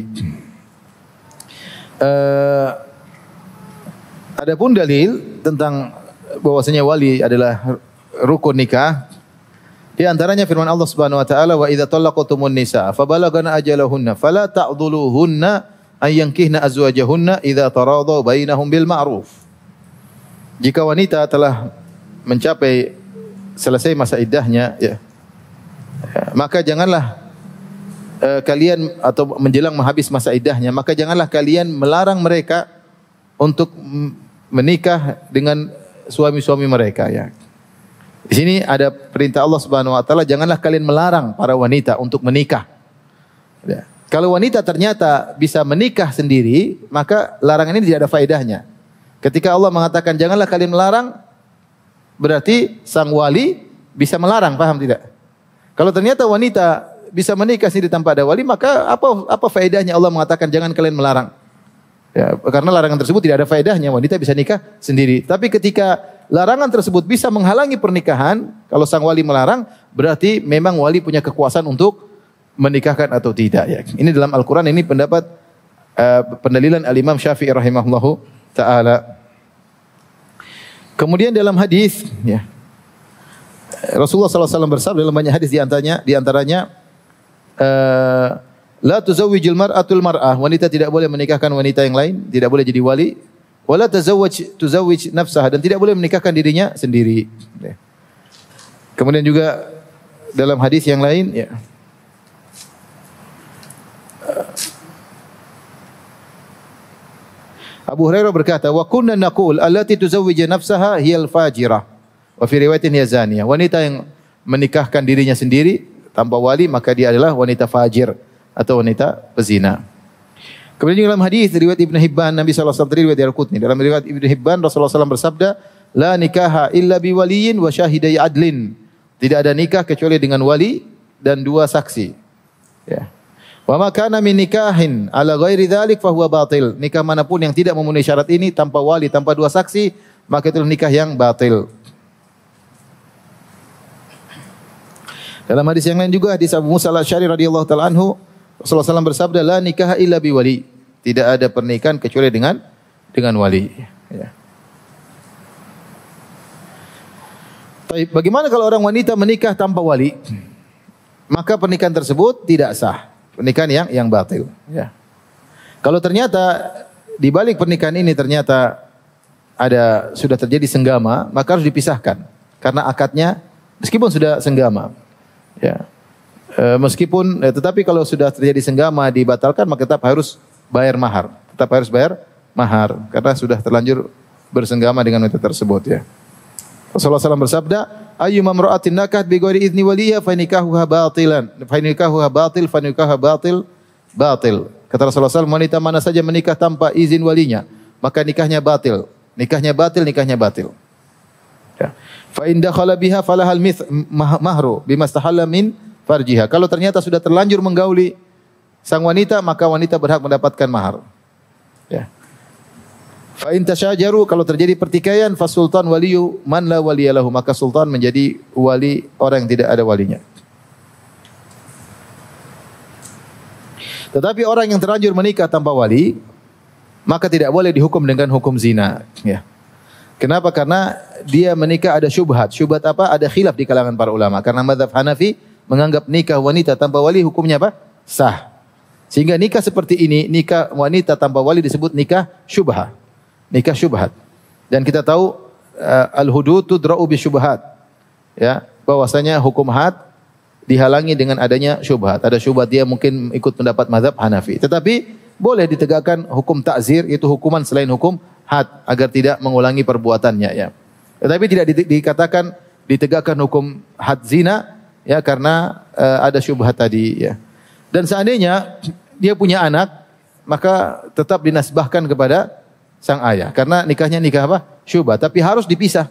Adapun dalil tentang bahwasanya wali adalah rukun nikah, di antaranya firman Allah Subhanahu wa taala, wa idza talaqtumun nisaa fabalagna ajalahunna fala ta'dhuluhunna ay yankihna azwajahunna idza taradaw bainahum bil ma'ruf. Jika wanita telah mencapai selesai masa iddahnya, ya, maka janganlah kalian atau menjelang menghabis masa iddahnya, maka janganlah kalian melarang mereka untuk menikah dengan suami-suami mereka, ya. Di sini ada perintah Allah Subhanahu wa taala, janganlah kalian melarang para wanita untuk menikah. Ya. Kalau wanita ternyata bisa menikah sendiri, maka larangan ini tidak ada faedahnya. Ketika Allah mengatakan janganlah kalian melarang, berarti sang wali bisa melarang, paham tidak? Kalau ternyata wanita bisa menikah sendiri tanpa ada wali, maka apa faedahnya Allah mengatakan jangan kalian melarang? Ya, karena larangan tersebut tidak ada faedahnya, wanita bisa nikah sendiri. Tapi ketika larangan tersebut bisa menghalangi pernikahan, kalau sang wali melarang, berarti memang wali punya kekuasaan untuk menikahkan atau tidak. Ya. Ini dalam Al-Quran, ini pendapat pendalilan Al-Imam Syafi'i rahimahullahu ta'ala. Kemudian dalam hadis, ya, Rasulullah SAW bersabda dalam banyak hadis diantaranya la tuzawwijul mar'atul mar'ah, wanita tidak boleh menikahkan wanita yang lain, tidak boleh jadi wali. Wala tuzawwij nafsaha, dan tidak boleh menikahkan dirinya sendiri. Ya. Kemudian juga dalam hadis yang lain, ya, Abu Hurairah berkata, "Wa kunna naqul allati tuzawwiju nafsaha hiyal fajirah." Wa fi riwayatin hiya zaniyah. Wanita yang menikahkan dirinya sendiri tanpa wali, maka dia adalah wanita fajir atau wanita pezina. Kemudian dalam hadis riwayat Ibnu Hibban, Nabi sallallahu alaihi wasallam, riwayat Al-Qutni, dalam riwayat Ibnu Hibban Rasulullah SAW bersabda, "La nikaha illa bi waliyin wa syahidai adlin." Tidak ada nikah kecuali dengan wali dan dua saksi. Ya. Wa ma kana min nikahin ala ghairi dzalik fa huwa batil. Nikah manapun yang tidak memenuhi syarat ini, tanpa wali, tanpa dua saksi, maka itu nikah yang batil. Dalam hadis yang lain juga, hadis Abu Musa al-Asy'ari radhiyallahu taala anhu, Rasulullah SAW bersabda, la nikaha illa bi wali. Tidak ada pernikahan kecuali dengan wali. Ya. Baik, bagaimana kalau orang wanita menikah tanpa wali? Maka pernikahan tersebut tidak sah. Pernikahan yang batil. Ya. Kalau ternyata di balik pernikahan ini ternyata sudah terjadi senggama, maka harus dipisahkan. Karena akadnya meskipun sudah senggama, ya, tetapi kalau sudah terjadi senggama dibatalkan, maka tetap harus bayar mahar. Tetap harus bayar mahar karena sudah terlanjur bersenggama dengan wanita tersebut. Ya. Rasulullah SAW bersabda, ayyuma imra'atin nakahat bi ghairi idzni waliha fa nikahuha batilan, fa nikahuha batil. Kata Rasulullah SAW, wanita mana saja menikah tanpa izin walinya, maka nikahnya batil. Nikahnya batil. Ya. Fa in dakhala biha falahal mahru bimastahalla min farjiha. Kalau ternyata sudah terlanjur menggauli sang wanita, maka wanita berhak mendapatkan mahar. Ya. Fa in tasyajaru, kalau terjadi pertikaian, fasultan waliyu man la waliyalahu, maka sultan menjadi wali orang yang tidak ada walinya. Tetapi orang yang terlanjur menikah tanpa wali, maka tidak boleh dihukum dengan hukum zina. Ya. Kenapa? Karena dia menikah ada syubhat. Syubhat apa? Ada khilaf di kalangan para ulama. Karena mazhab Hanafi menganggap nikah wanita tanpa wali hukumnya apa? Sah. Sehingga nikah seperti ini, nikah wanita tanpa wali disebut nikah syubhat. Nikah syubhat. Dan kita tahu al-hudud tudra'u bi syubhat. Ya, bahwasanya hukum had dihalangi dengan adanya syubhat. Ada syubhat, dia mungkin ikut pendapat mazhab Hanafi. Tetapi boleh ditegakkan hukum ta'zir, itu hukuman selain hukum had, agar tidak mengulangi perbuatannya, ya. Tetapi tidak dikatakan ditegakkan hukum had zina, ya, karena ada syubhat tadi, ya. Dan seandainya dia punya anak, maka tetap dinasbahkan kepada sang ayah, karena nikahnya nikah apa? Syubhat, tapi harus dipisah.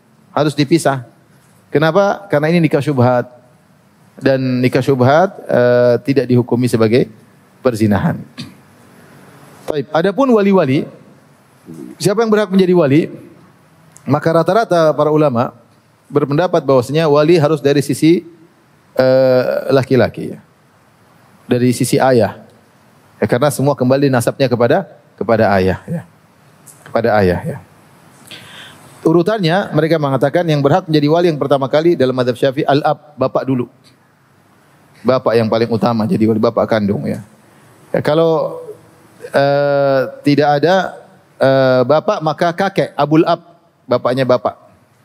Kenapa? Karena ini nikah syubhat. Dan nikah syubhat tidak dihukumi sebagai perzinahan. Baik, adapun wali-wali, siapa yang berhak menjadi wali? Maka rata-rata para ulama berpendapat bahwasanya wali harus dari sisi laki-laki, ya. Dari sisi ayah. Ya, karena semua kembali nasabnya kepada ayah, ya. Kepada ayah, ya. Urutannya mereka mengatakan yang berhak menjadi wali yang pertama kali dalam mazhab Syafi'i al-ab, bapak dulu. Bapak yang paling utama jadi wali, bapak kandung, ya. Ya, kalau tidak ada bapak, maka kakek, abul ab, bapaknya bapak.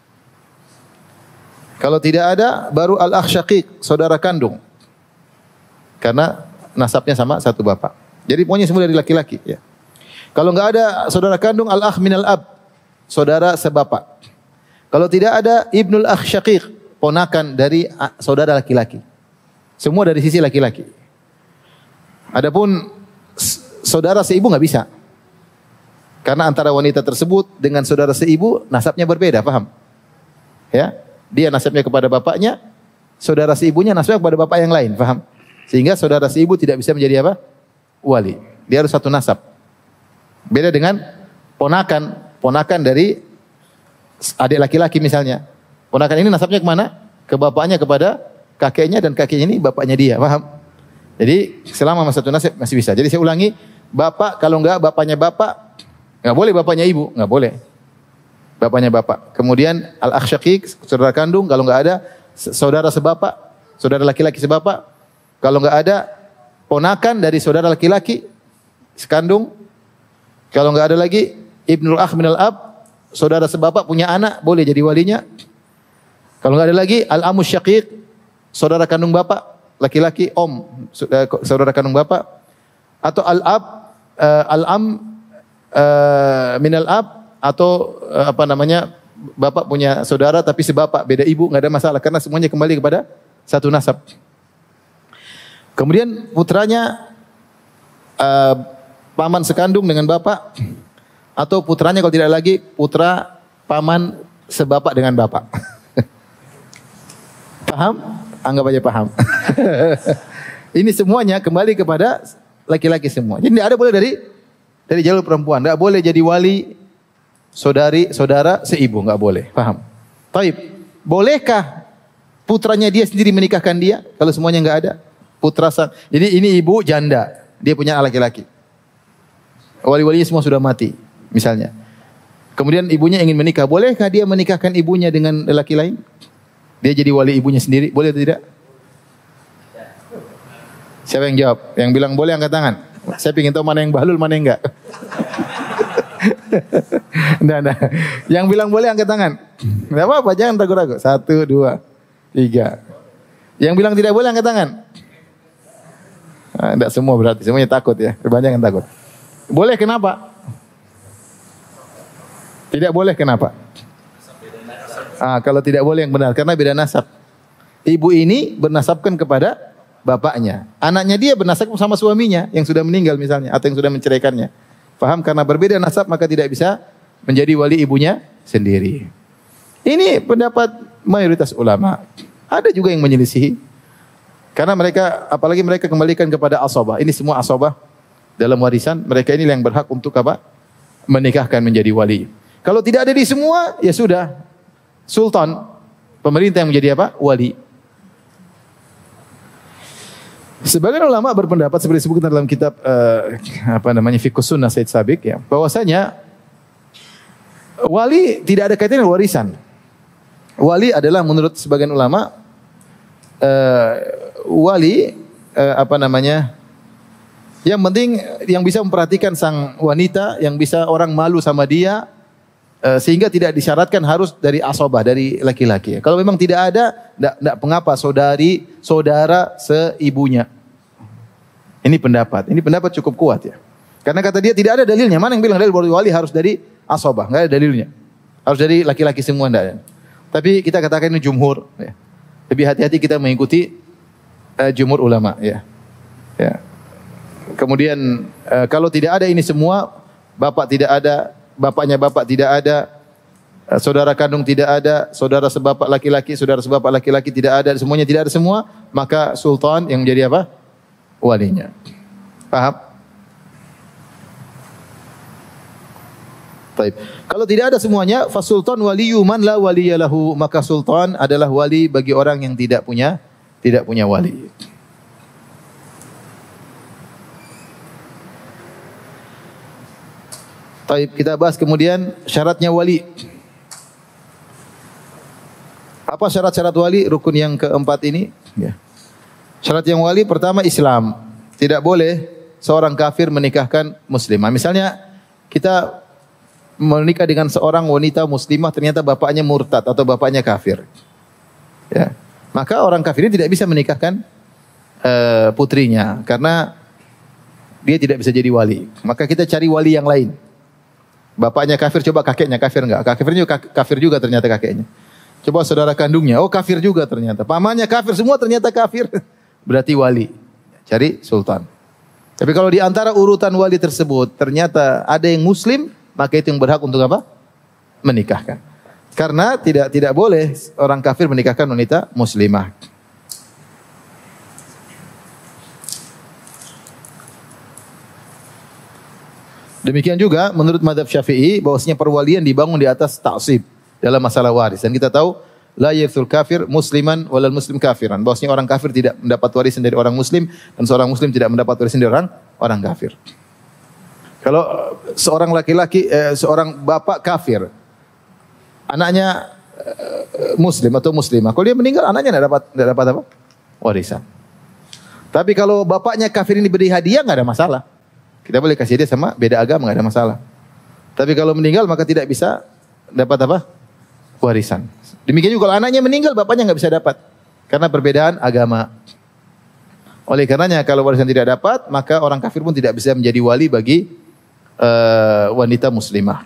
Kalau tidak ada, baru al-akh syaqiq, saudara kandung. Karena nasabnya sama satu bapak. Jadi pokoknya semua dari laki-laki, ya. Kalau enggak ada saudara kandung, al-akh minal ab, saudara sebapak. Kalau tidak ada, ibnul akh syaqiq, ponakan dari saudara laki-laki. Semua dari sisi laki-laki. Adapun saudara seibu enggak bisa. Karena antara wanita tersebut dengan saudara seibu nasabnya berbeda, paham? ya. Dia nasabnya kepada bapaknya, saudara si ibunya nasabnya kepada bapak yang lain, paham? Sehingga saudara si ibu tidak bisa menjadi apa? Wali. Dia harus satu nasab. Beda dengan ponakan dari adik laki-laki misalnya. Ponakan ini nasabnya kemana? Ke bapaknya, kepada kakeknya, dan kakeknya ini bapaknya dia, paham? Jadi selama masa satu nasab masih bisa. Jadi saya ulangi, bapak kalau enggak bapaknya bapak, enggak boleh bapaknya ibu, enggak boleh. Bapaknya bapak. Kemudian al-akh syaqiq, saudara kandung, kalau enggak ada saudara sebapak, saudara laki-laki sebapak. Kalau enggak ada ponakan dari saudara laki-laki sekandung. Kalau enggak ada lagi ibnul akh minal ab, saudara sebapak punya anak, boleh jadi walinya. Kalau enggak ada lagi al-amus syaqiq, saudara kandung bapak, laki-laki, om, saudara kandung bapak, atau al-ab, al-am minal ab, atau bapak punya saudara tapi sebapak beda ibu, enggak ada masalah karena semuanya kembali kepada satu nasab. Kemudian putranya paman sekandung dengan bapak, atau putranya kalau tidak lagi putra paman sebapak dengan bapak. Paham? Anggap aja paham. Ini semuanya kembali kepada laki-laki semua. Jadi tidak ada boleh dari jalur perempuan, tidak boleh jadi wali saudara seibu, enggak boleh. Paham? Taib. Bolehkah putranya dia sendiri menikahkan dia kalau semuanya enggak ada? Jadi ini ibu janda, dia punya anak laki-laki. Wali-walinya semua sudah mati, misalnya. Kemudian ibunya ingin menikah, bolehkah dia menikahkan ibunya dengan lelaki lain? Dia jadi wali ibunya sendiri, boleh atau tidak? Siapa yang jawab? Yang bilang boleh angkat tangan. Saya ingin tahu mana yang bahlul, mana yang enggak. Nah. Yang bilang boleh angkat tangan. Tidak apa-apa, jangan ragu-ragu. 1, 2, 3. Yang bilang tidak boleh angkat tangan. Nah, tidak semua berarti, semuanya takut ya. Banyak yang takut. Boleh kenapa? Tidak boleh kenapa? Kalau tidak boleh yang benar, karena beda nasab. Ibu ini bernasabkan kepada bapaknya. Anaknya dia bernasab sama suaminya yang sudah meninggal misalnya, atau yang sudah menceraikannya. Faham? Karena berbeda nasab maka tidak bisa menjadi wali ibunya sendiri. Ini pendapat mayoritas ulama. Ada juga yang menyelisihi. Karena mereka, apalagi mereka kembalikan kepada asabah. Ini semua asabah dalam warisan. Mereka ini yang berhak untuk apa? Menikahkan menjadi wali. Kalau tidak ada di semua, ya sudah. Sultan, pemerintah yang menjadi apa? Wali. Sebagian ulama berpendapat seperti disebutkan dalam kitab Fiqh Sunnah Said Sabiq ya, bahwasanya wali tidak ada kaitannya dengan warisan. Wali adalah menurut sebagian ulama wali yang penting yang bisa memperhatikan sang wanita, yang bisa orang malu sama dia, sehingga tidak disyaratkan harus dari asabah, dari laki-laki. Kalau memang tidak ada, tidak pengapa saudara seibunya. Ini pendapat cukup kuat ya. Karena kata dia tidak ada dalilnya. Mana yang bilang dalil bahwa wali harus dari asabah? Enggak ada dalilnya. Harus dari laki-laki semua, enggak ada. Tapi kita katakan ini jumhur. Ya. Lebih hati-hati kita mengikuti jumhur ulama. Ya. Ya. Kemudian kalau tidak ada ini semua, bapak tidak ada, bapaknya bapak tidak ada, saudara kandung tidak ada, saudara sebapak laki-laki, saudara sebapak laki-laki tidak ada, semuanya tidak ada semua, maka sultan yang menjadi apa? Walinya. Paham? Baik. Kalau tidak ada semuanya, fasultan waliyyu man la waliyalahu, maka sultan adalah wali bagi orang yang tidak punya wali. Baik, kita bahas kemudian syaratnya wali. Apa syarat-syarat wali? Rukun yang keempat ini. Ya. Syarat yang wali pertama Islam. Tidak boleh seorang kafir menikahkan muslimah. Misalnya kita menikah dengan seorang wanita muslimah ternyata bapaknya murtad atau bapaknya kafir. Ya. Maka orang kafir ini tidak bisa menikahkan putrinya karena dia tidak bisa jadi wali. Maka kita cari wali yang lain. Bapaknya kafir, coba kakeknya kafir enggak? Kafir juga ternyata kakeknya. Coba saudara kandungnya, oh kafir juga ternyata. Pamannya kafir, semua ternyata kafir. Berarti wali. Cari sultan. Tapi kalau di antara urutan wali tersebut ternyata ada yang muslim, maka itu yang berhak untuk apa? Menikahkan. Karena tidak boleh orang kafir menikahkan wanita muslimah. Demikian juga menurut mazhab Syafi'i bahwasanya perwalian dibangun di atas ta'sib dalam masalah waris. Dan kita tahu la yarithul kafir musliman walal muslim kafiran. Bahwasanya orang kafir tidak mendapat warisan dari orang muslim dan seorang muslim tidak mendapat warisan dari orang kafir. Kalau seorang laki-laki seorang bapak kafir, anaknya muslim atau muslimah, kalau dia meninggal anaknya tidak dapat apa? Warisan. Tapi kalau bapaknya kafir ini beri hadiah enggak ada masalah. Kita boleh kasih dia sama beda agama enggak ada masalah. Tapi kalau meninggal maka tidak bisa dapat apa? Warisan. Demikian juga kalau anaknya meninggal bapaknya enggak bisa dapat karena perbedaan agama. Oleh karenanya kalau warisan tidak dapat maka orang kafir pun tidak bisa menjadi wali bagi wanita muslimah.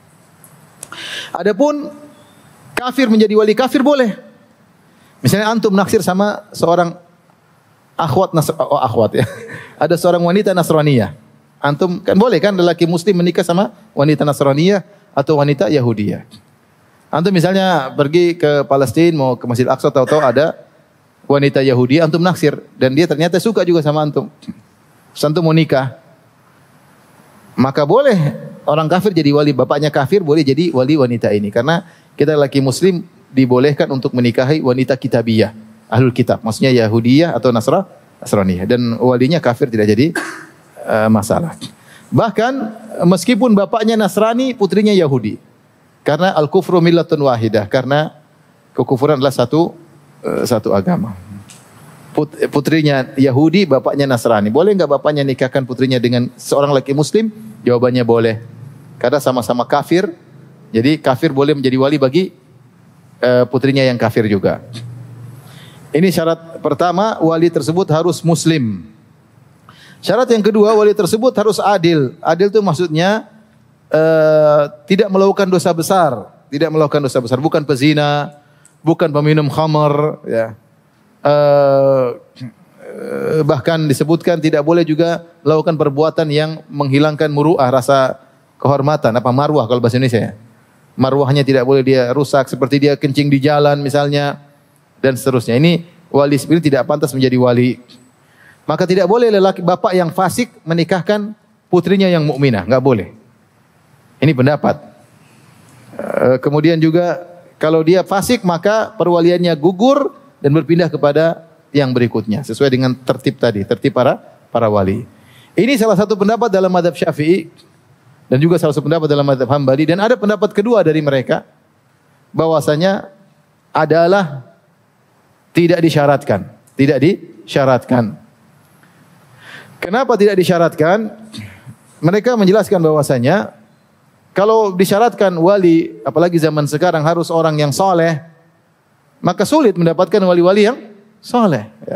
Adapun kafir menjadi wali kafir boleh. Misalnya antum naksir sama seorang akhwat ya. Ada seorang wanita Nasraniyah. Antum kan boleh kan lelaki muslim menikah sama wanita Nasraniyah atau wanita Yahudiyah. Antum misalnya pergi ke Palestina mau ke Masjid Al-Aqsa tahu-tahu ada wanita Yahudi antum naksir dan dia ternyata suka juga sama antum. Terus antum mau nikah. Maka boleh orang kafir jadi wali, bapaknya kafir boleh jadi wali wanita ini karena kita lelaki muslim dibolehkan untuk menikahi wanita kitabiyah, ahlul kitab, maksudnya Yahudiyah atau Nasraniyah dan walinya kafir tidak jadi masalah. Bahkan meskipun bapaknya Nasrani, putrinya Yahudi. Karena al-kufru millatun wahidah, karena kekufuran adalah satu agama. Putrinya Yahudi, bapaknya Nasrani. Boleh enggak bapaknya nikahkan putrinya dengan seorang laki muslim? Jawabannya boleh. Karena sama-sama kafir. Jadi kafir boleh menjadi wali bagi putrinya yang kafir juga. Ini syarat pertama, wali tersebut harus muslim. Syarat yang kedua, wali tersebut harus adil. Adil itu maksudnya tidak melakukan dosa besar. Tidak melakukan dosa besar. Bukan pezina, bukan peminum khamar, ya. Bahkan disebutkan tidak boleh juga melakukan perbuatan yang menghilangkan muru'ah, rasa kehormatan, apa marwah kalau bahasa Indonesia ya. Marwahnya tidak boleh dia rusak seperti dia kencing di jalan misalnya dan seterusnya. Ini wali seperti tidak pantas menjadi wali. Maka tidak boleh lelaki bapak yang fasik menikahkan putrinya yang mukminah, enggak boleh. Ini pendapat. Kemudian juga kalau dia fasik maka perwaliannya gugur dan berpindah kepada yang berikutnya sesuai dengan tertib tadi, tertib para wali. Ini salah satu pendapat dalam mazhab Syafi'i dan juga salah satu pendapat dalam mazhab Hambali dan ada pendapat kedua dari mereka bahwasanya adalah tidak disyaratkan, tidak disyaratkan. Kenapa tidak disyaratkan? Mereka menjelaskan bahwasanya kalau disyaratkan wali, apalagi zaman sekarang harus orang yang soleh, maka sulit mendapatkan wali-wali yang soleh. Ya.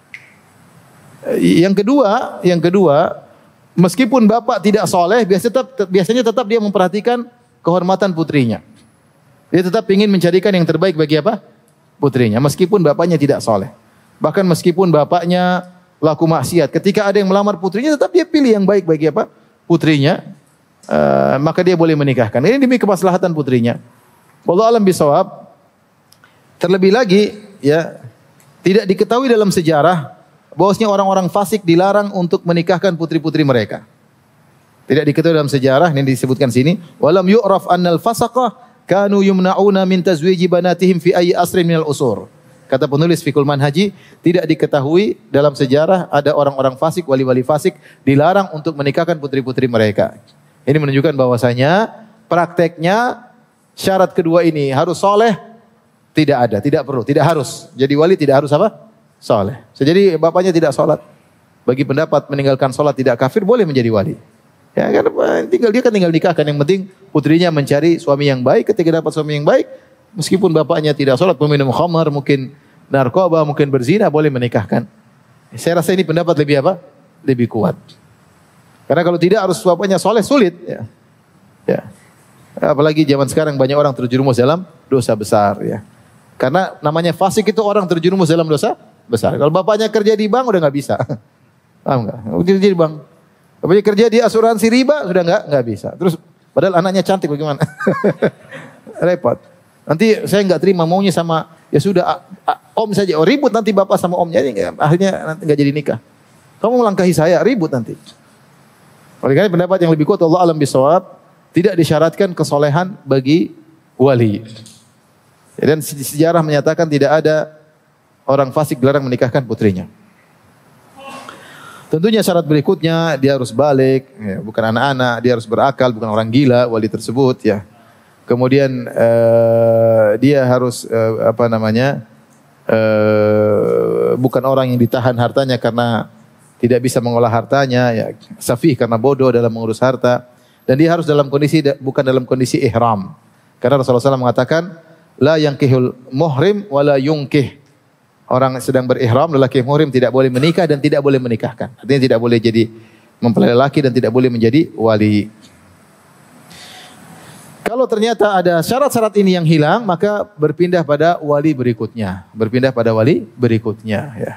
Yang kedua, meskipun bapak tidak soleh, biasanya tetap dia memperhatikan kehormatan putrinya. Dia tetap ingin mencarikan yang terbaik bagi apa? Putrinya, meskipun bapaknya tidak soleh. Bahkan meskipun bapaknya laku maksiat, ketika ada yang melamar putrinya, tetap dia pilih yang baik bagi apa? Putrinya. Maka dia boleh menikahkan. Ini demi kemaslahatan putrinya. Wallahu a'lam bishawab. Terlebih lagi, ya, tidak diketahui dalam sejarah bahwasanya orang-orang fasik dilarang untuk menikahkan putri-putri mereka. Tidak diketahui dalam sejarah, ini disebutkan sini, walam yu'raf annal fasaqah kanu yumna'una min tazwiji banatihim fi ayyi asrin minal usur. Kata penulis Fiqhul Manhaji, tidak diketahui dalam sejarah ada orang-orang fasik, wali-wali fasik dilarang untuk menikahkan putri-putri mereka. Ini menunjukkan bahwasanya prakteknya syarat kedua ini harus soleh, tidak ada, tidak perlu, tidak harus. Jadi wali tidak harus apa? Soleh. Jadi bapaknya tidak sholat. Bagi pendapat meninggalkan sholat tidak kafir boleh menjadi wali. Ya kan dia tinggal nikahkan. Yang penting putrinya mencari suami yang baik. Ketika dapat suami yang baik, meskipun bapaknya tidak sholat, peminum khamar, mungkin narkoba, mungkin berzina, boleh menikahkan. Saya rasa ini pendapat lebih apa? Lebih kuat. Karena kalau tidak harus bapaknya soleh, sulit. Ya. Ya. Apalagi zaman sekarang banyak orang terjerumus dalam dosa besar. Ya. Karena namanya fasik itu orang terjerumus dalam dosa besar. Kalau bapaknya kerja di bank udah nggak bisa. Paham nggak? Kerja di bank. Bapaknya kerja di asuransi riba sudah nggak bisa. Terus padahal anaknya cantik bagaimana? Repot. Nanti saya enggak terima maunya sama ya sudah om saja. Oh, ribut nanti bapak sama omnya ini akhirnya nanti enggak jadi nikah. Kamu melangkahi saya, ribut nanti. Oleh karena pendapat yang lebih kuat Allah alam bisawab, tidak disyaratkan kesolehan bagi wali. Dan sejarah menyatakan tidak ada orang fasik dilarang menikahkan putrinya. Tentunya syarat berikutnya dia harus balik, ya, bukan anak-anak, dia harus berakal, bukan orang gila wali tersebut ya. Kemudian dia harus bukan orang yang ditahan hartanya karena tidak bisa mengolah hartanya, ya, safih karena bodoh dalam mengurus harta. Dan dia harus bukan dalam kondisi ihram. Karena Rasulullah SAW mengatakan, la yankihul muhrim wala yunkih. Orang sedang berihram, lelaki muhrim tidak boleh menikah dan tidak boleh menikahkan. Artinya tidak boleh jadi mempelai lelaki dan tidak boleh menjadi wali. Kalau ternyata ada syarat-syarat ini yang hilang, maka berpindah pada wali berikutnya. Berpindah pada wali berikutnya. Ya.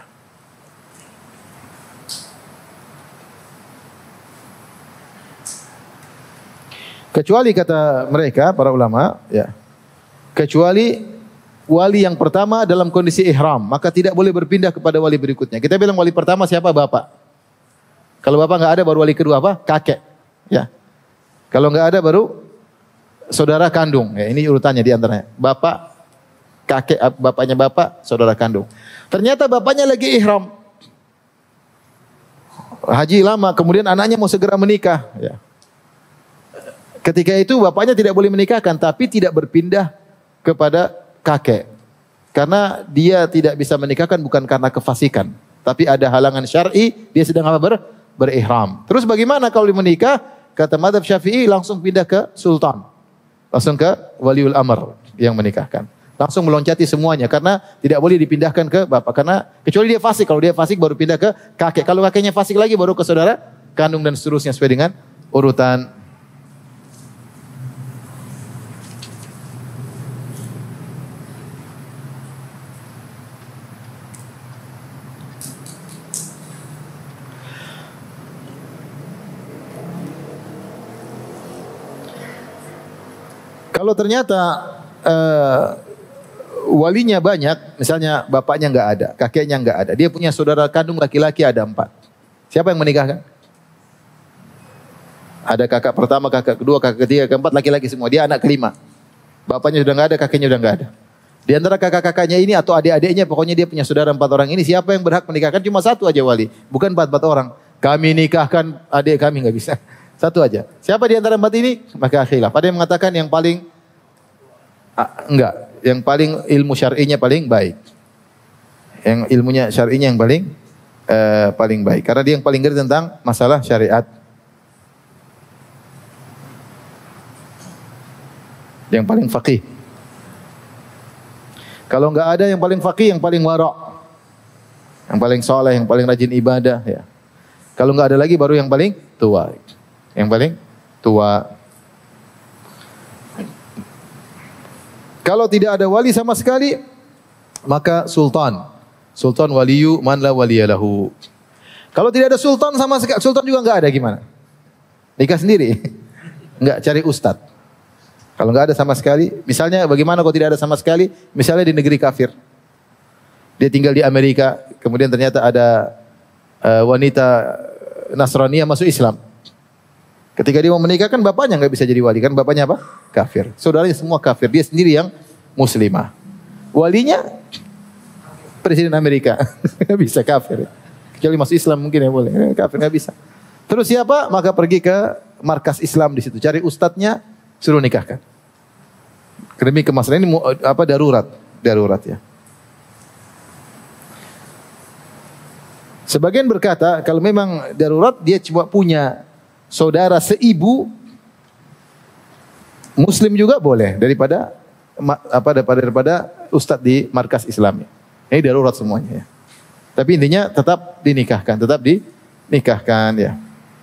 Kecuali kata mereka, para ulama, ya, kecuali wali yang pertama dalam kondisi ihram, maka tidak boleh berpindah kepada wali berikutnya. Kita bilang wali pertama siapa? Bapak. Kalau bapak nggak ada, baru wali kedua apa? Kakek. Ya. Kalau nggak ada, baru saudara kandung. Ya, ini urutannya di antaranya. Bapak, kakek, bapaknya bapak, saudara kandung. Ternyata bapaknya lagi ihram, haji lama, kemudian anaknya mau segera menikah. Ya. Ketika itu bapaknya tidak boleh menikahkan, tapi tidak berpindah kepada kakek. Karena dia tidak bisa menikahkan bukan karena kefasikan, tapi ada halangan syar'i, dia sedang berihram. Terus bagaimana kalau dia menikah? Kata mazhab Syafi'i langsung pindah ke sultan. Langsung ke waliul amr yang menikahkan. Langsung meloncati semuanya karena tidak boleh dipindahkan ke bapak, karena kecuali dia fasik. Kalau dia fasik baru pindah ke kakek. Kalau kakeknya fasik lagi baru ke saudara kandung dan seterusnya sesuai dengan urutan. Kalau ternyata walinya banyak, misalnya bapaknya nggak ada, kakeknya nggak ada, dia punya saudara kandung laki-laki ada 4. Siapa yang menikahkan? Ada kakak pertama, kakak kedua, kakak ketiga, keempat, laki-laki semua. Dia anak kelima. Bapaknya sudah nggak ada, kakeknya sudah nggak ada. Di antara kakak-kakaknya ini atau adik-adiknya, pokoknya dia punya saudara 4 orang ini. Siapa yang berhak menikahkan? Cuma 1 aja wali, bukan 4 orang. Kami nikahkan adik kami, nggak bisa. 1 aja. Siapa di antara 4 ini? Maka khilaf. Ada yang mengatakan yang paling enggak, yang paling ilmu syar'inya paling baik. Yang ilmunya syar'inya yang paling baik. Karena dia yang paling ngerti tentang masalah syariat. Yang paling faqih. Kalau enggak ada yang paling faqih, yang paling wara'. Yang paling soleh, yang paling rajin ibadah, ya. Kalau enggak ada lagi baru yang paling tua. Yang paling tua. Kalau tidak ada wali sama sekali, maka sultan. Sultan waliyu man la waliyalahu. Kalau tidak ada sultan sama sekali, sultan juga enggak ada gimana? Nikah sendiri. Enggak, cari ustad. Kalau enggak ada sama sekali, misalnya bagaimana kalau tidak ada sama sekali? Misalnya di negeri kafir. Dia tinggal di Amerika, kemudian ternyata ada wanita Nasraniyah masuk Islam. Ketika dia mau menikah kan bapaknya nggak bisa jadi wali, kan bapaknya apa? Kafir. Saudaranya semua kafir, dia sendiri yang muslimah. Walinya presiden Amerika, nggak bisa kafir. Kecuali masuk Islam mungkin ya boleh, kafir nggak bisa. Terus siapa? Maka pergi ke markas Islam di situ, cari ustadznya, suruh nikahkan. Demi kemaslahan ini darurat ya. Sebagian berkata kalau memang darurat dia cuma punya saudara seibu muslim juga boleh daripada ustadz di markas Islam. Ini darurat semuanya ya. Tapi intinya tetap dinikahkan ya.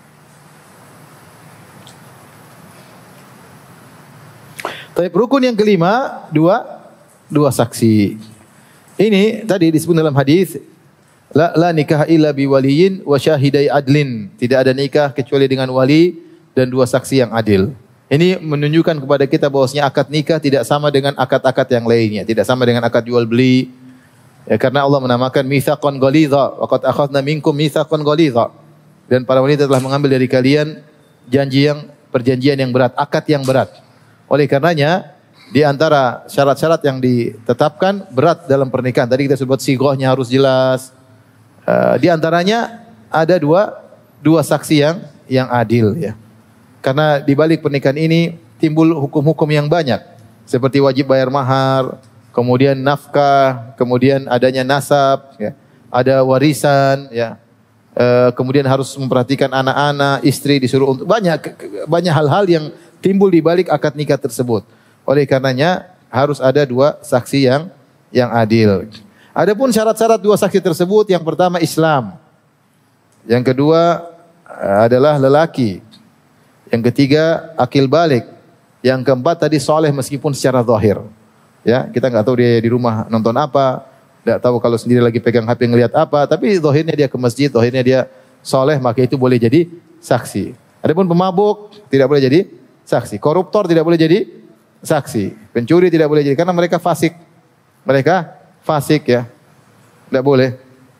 Tapi rukun yang kelima, dua saksi. Ini tadi disebut dalam hadis la nikah illa bi waliyin wa syahidai adlin. Tidak ada nikah kecuali dengan wali dan 2 saksi yang adil. Ini menunjukkan kepada kita bahwasanya akad nikah tidak sama dengan akad-akad yang lainnya, tidak sama dengan akad jual beli. Ya, karena Allah menamakan mitsaqan ghalidha, wa qad akhadna minkum mitsaqan ghalidha. Dan para wanita telah mengambil dari kalian perjanjian yang berat, akad yang berat. Oleh karenanya, di antara syarat-syarat yang ditetapkan berat dalam pernikahan. Tadi kita sebut sighahnya harus jelas. Di antaranya ada dua saksi yang adil ya. Karena di balik pernikahan ini timbul hukum-hukum yang banyak. Seperti wajib bayar mahar, kemudian nafkah, kemudian adanya nasab, ya. Ada warisan, ya. Kemudian harus memperhatikan anak-anak, istri disuruh untuk banyak hal-hal yang timbul di balik akad nikah tersebut. Oleh karenanya harus ada dua saksi yang adil. Adapun syarat-syarat dua saksi tersebut, yang pertama Islam, yang kedua adalah lelaki, yang ketiga akil balik, yang keempat tadi soleh meskipun secara zahir. Ya, kita nggak tahu dia di rumah nonton apa, nggak tahu kalau sendiri lagi pegang HP ngelihat apa, tapi zahirnya dia ke masjid, zahirnya dia soleh, maka itu boleh jadi saksi. Adapun pemabuk tidak boleh jadi saksi, koruptor tidak boleh jadi saksi, pencuri tidak boleh jadi, karena mereka fasik. Mereka fasik ya, tidak boleh.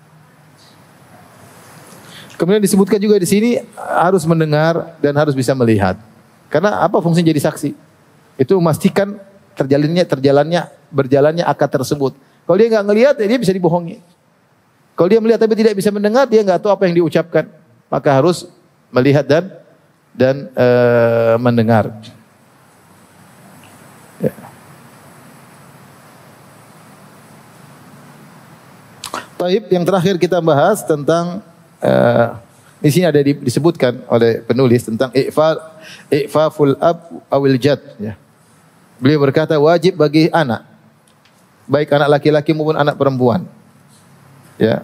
Kemudian disebutkan juga di sini harus mendengar dan harus bisa melihat. Karena apa fungsinya jadi saksi? Itu memastikan berjalannya akad tersebut. Kalau dia nggak ngelihat, dia bisa dibohongi. Kalau dia melihat tapi tidak bisa mendengar, dia nggak tahu apa yang diucapkan. Maka harus melihat dan mendengar. Ya. Taib, yang terakhir kita bahas tentang di sini ada disebutkan oleh penulis tentang i'faful ab awil jad. Ya. Beliau berkata wajib bagi anak, baik anak laki-laki maupun anak perempuan, ya,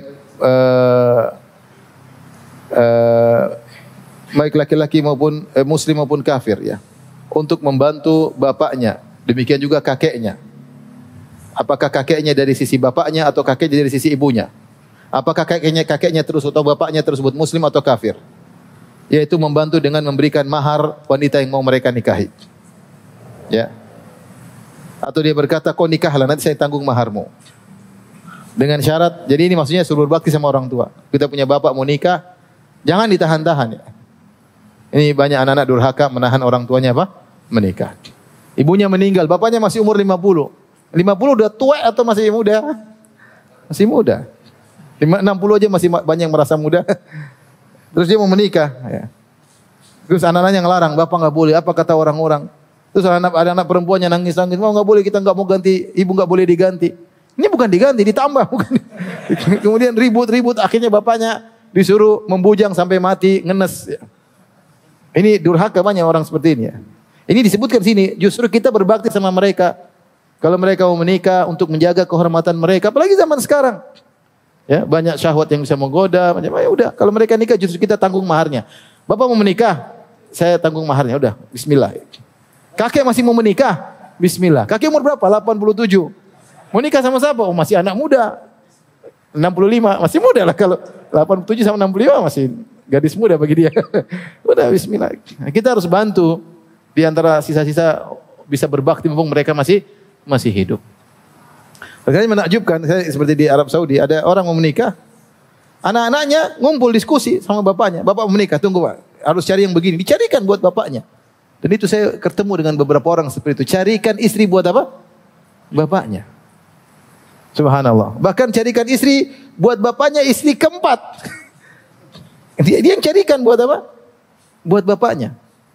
baik laki-laki maupun muslim maupun kafir, ya, untuk membantu bapaknya. Demikian juga kakeknya. Apakah kakeknya dari sisi bapaknya atau kakeknya dari sisi ibunya? Apakah kakeknya terus atau bapaknya tersebut muslim atau kafir? Yaitu membantu dengan memberikan mahar wanita yang mau mereka nikahi. Ya. Atau dia berkata, kau nikahlah, nanti saya tanggung maharmu. Dengan syarat, jadi ini maksudnya suruh berbakti sama orang tua. Kita punya bapak mau nikah, jangan ditahan-tahan ya. Ini banyak anak-anak durhaka menahan orang tuanya apa? Menikah. Ibunya meninggal, bapaknya masih umur 50. 50 udah tua atau masih muda? Masih muda. 60 aja masih banyak yang merasa muda. Terus dia mau menikah. Ya. Terus anak-anaknya ngelarang, bapak nggak boleh. Apa kata orang-orang? Terus ada anak perempuannya nangis-nangis. Mau nggak boleh, kita nggak mau ganti. Ibu nggak boleh diganti. Ini bukan diganti, ditambah. Bukan. Kemudian ribut-ribut. Akhirnya bapaknya disuruh membujang sampai mati, ngenes. Ya. Ini durhaka banyak orang seperti ini. Ya. Ini disebutkan sini. Justru kita berbakti sama mereka. Kalau mereka mau menikah untuk menjaga kehormatan mereka. Apalagi zaman sekarang. Ya, banyak syahwat yang bisa menggoda, ya udah, kalau mereka nikah justru kita tanggung maharnya. Bapak mau menikah, saya tanggung maharnya, udah, bismillah. Kakek masih mau menikah, bismillah. Kakek umur berapa? 87. Mau nikah sama siapa? Oh, masih anak muda. 65, masih muda lah, kalau 87 sama 65 masih gadis muda bagi dia. Udah, bismillah. Kita harus bantu di antara sisa-sisa bisa berbakti mumpung mereka masih hidup. Makanya menakjubkan, saya seperti di Arab Saudi, ada orang mau menikah, anak-anaknya ngumpul diskusi sama bapaknya. Bapak mau menikah, tunggu Pak, harus cari yang begini. Dicarikan buat bapaknya. Dan itu saya ketemu dengan beberapa orang seperti itu. Carikan istri buat apa? Bapaknya. Subhanallah. Bahkan carikan istri buat bapaknya, istri keempat. Dia yang carikan buat apa? Buat bapaknya.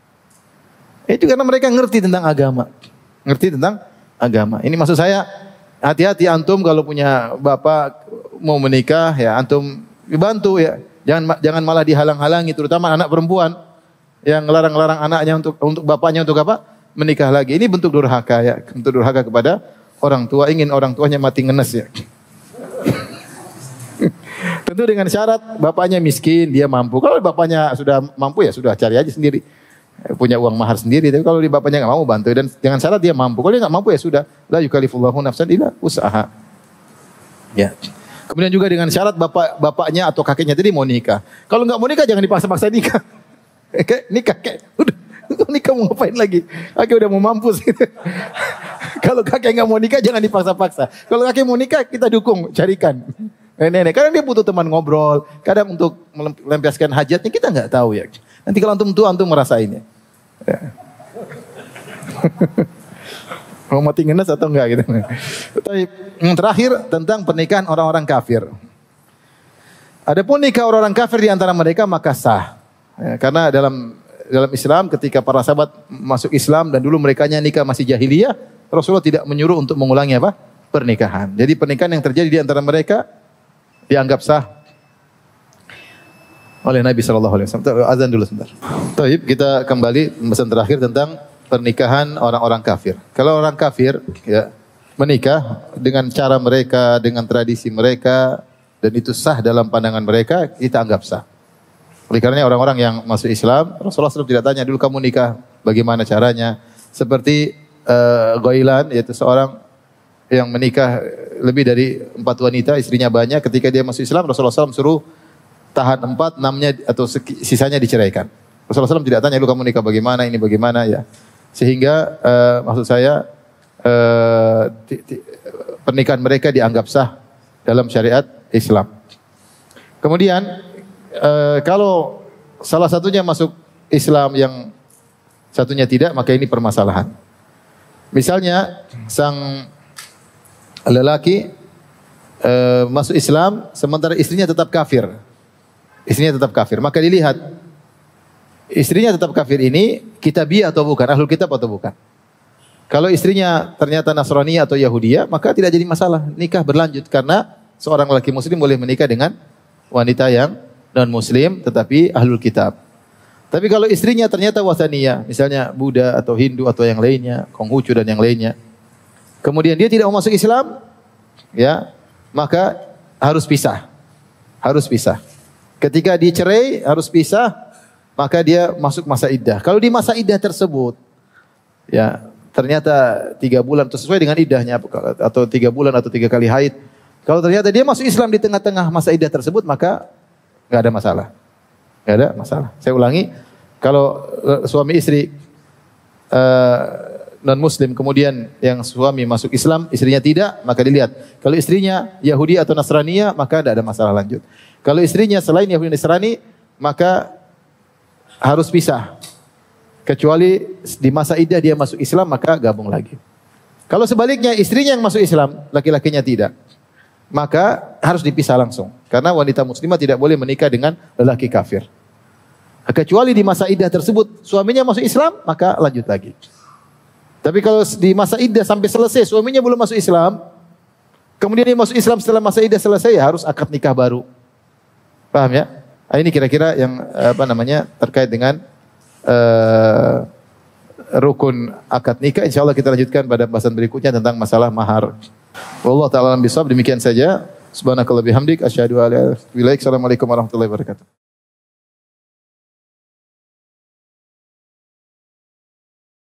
Itu karena mereka ngerti tentang agama. Ngerti tentang agama. Ini maksud saya, hati-hati antum kalau punya bapak mau menikah ya antum dibantu ya. Jangan malah dihalang-halangi, terutama anak perempuan yang larang-larang anaknya untuk bapaknya untuk apa? Menikah lagi. Ini bentuk durhaka ya, bentuk durhaka kepada orang tua, ingin orang tuanya mati ngenes ya. Tentu dengan syarat bapaknya miskin, dia mampu. Kalau bapaknya sudah mampu ya sudah, cari aja sendiri. Punya uang mahar sendiri, tapi kalau di bapaknya nggak mau bantu dan dengan syarat dia mampu. Kalau dia nggak mampu ya sudah, la yukallifullahu nafsan illa usaha. Ya. Kemudian juga dengan syarat bapaknya atau kakeknya tadi mau nikah. Kalau nggak mau nikah jangan dipaksa-paksa nikah. Nikah, udah Nikah mau ngapain lagi? Kakek udah mau mampus. Kalau kakek nggak mau nikah jangan dipaksa-paksa. Kalau kakek mau nikah kita dukung, carikan. Nenek, kadang dia butuh teman ngobrol, kadang untuk melampiaskan hajatnya kita nggak tahu ya. Nanti kalau antum tua antum merasainnya. Ya. Mau mati ngenes atau enggak gitu. Tapi yang terakhir tentang pernikahan orang-orang kafir. Adapun nikah orang-orang kafir di antara mereka maka sah. Ya, karena dalam Islam ketika para sahabat masuk Islam dan dulu mereka nikah masih jahiliyah, Rasulullah tidak menyuruh untuk mengulangi apa? Pernikahan. Jadi pernikahan yang terjadi di antara mereka dianggap sah oleh Nabi sallallahu alaihi wasallam. Azan dulu sebentar. Baik, kita kembali pembahasan terakhir tentang pernikahan orang-orang kafir. Kalau orang kafir ya menikah dengan cara mereka, dengan tradisi mereka dan itu sah dalam pandangan mereka, kita anggap sah. Oleh karenanya orang-orang yang masuk Islam, Rasulullah SAW tidak tanya dulu kamu nikah bagaimana caranya. Seperti Ghailan yaitu seorang yang menikah lebih dari 4 wanita, istrinya banyak. Ketika dia masuk Islam, Rasulullah SAW suruh tahan 4, 6-nya atau sisanya diceraikan. Rasulullah SAW tidak tanya, lu kamu nikah bagaimana, ini bagaimana ya. Sehingga maksud saya pernikahan mereka dianggap sah dalam syariat Islam. Kemudian kalau salah satunya masuk Islam yang satunya tidak, maka ini permasalahan. Misalnya sang lelaki masuk Islam sementara istrinya tetap kafir. Istrinya tetap kafir. Maka dilihat istrinya tetap kafir ini kitabiah atau bukan, ahlul kitab atau bukan. Kalau istrinya ternyata Nasrani atau Yahudiyah, maka tidak jadi masalah. Nikah berlanjut karena seorang lelaki muslim boleh menikah dengan wanita yang non-muslim tetapi ahlul kitab. Tapi kalau istrinya ternyata wasaniyah, misalnya Buddha atau Hindu atau yang lainnya, Konghucu dan yang lainnya, kemudian dia tidak mau masuk Islam, ya, maka harus pisah. Harus pisah. Ketika dicerai harus pisah, maka dia masuk masa iddah. Kalau di masa iddah tersebut, ya, ternyata 3 bulan atau sesuai dengan iddahnya atau 3 bulan atau 3 kali haid. Kalau ternyata dia masuk Islam di tengah-tengah masa iddah tersebut, maka enggak ada masalah. Enggak ada masalah. Saya ulangi, kalau suami istri non-muslim kemudian yang suami masuk Islam, istrinya tidak, maka dilihat. Kalau istrinya Yahudi atau Nasraniyah, maka tidak ada masalah lanjut. Kalau istrinya selain Yahudi dan Nasrani, maka harus pisah. Kecuali di masa iddah dia masuk Islam, maka gabung lagi. Kalau sebaliknya istrinya yang masuk Islam, laki-lakinya tidak, maka harus dipisah langsung. Karena wanita muslimah tidak boleh menikah dengan lelaki kafir. Kecuali di masa iddah tersebut suaminya masuk Islam, maka lanjut lagi. Tapi kalau di masa iddah sampai selesai suaminya belum masuk Islam, kemudian dia masuk Islam setelah masa iddah selesai, ya harus akad nikah baru. Paham ya? Nah, ini kira-kira yang terkait dengan rukun akad nikah. Insyaallah kita lanjutkan pada bahasan berikutnya tentang masalah mahar. Wallahu ta'ala alam bisawab. Demikian saja. Subhanakallah bihamdik asyhadu an la ilaha illa anta astaghfiruka wa atubu ilaik. Assalamualaikum warahmatullahi wabarakatuh.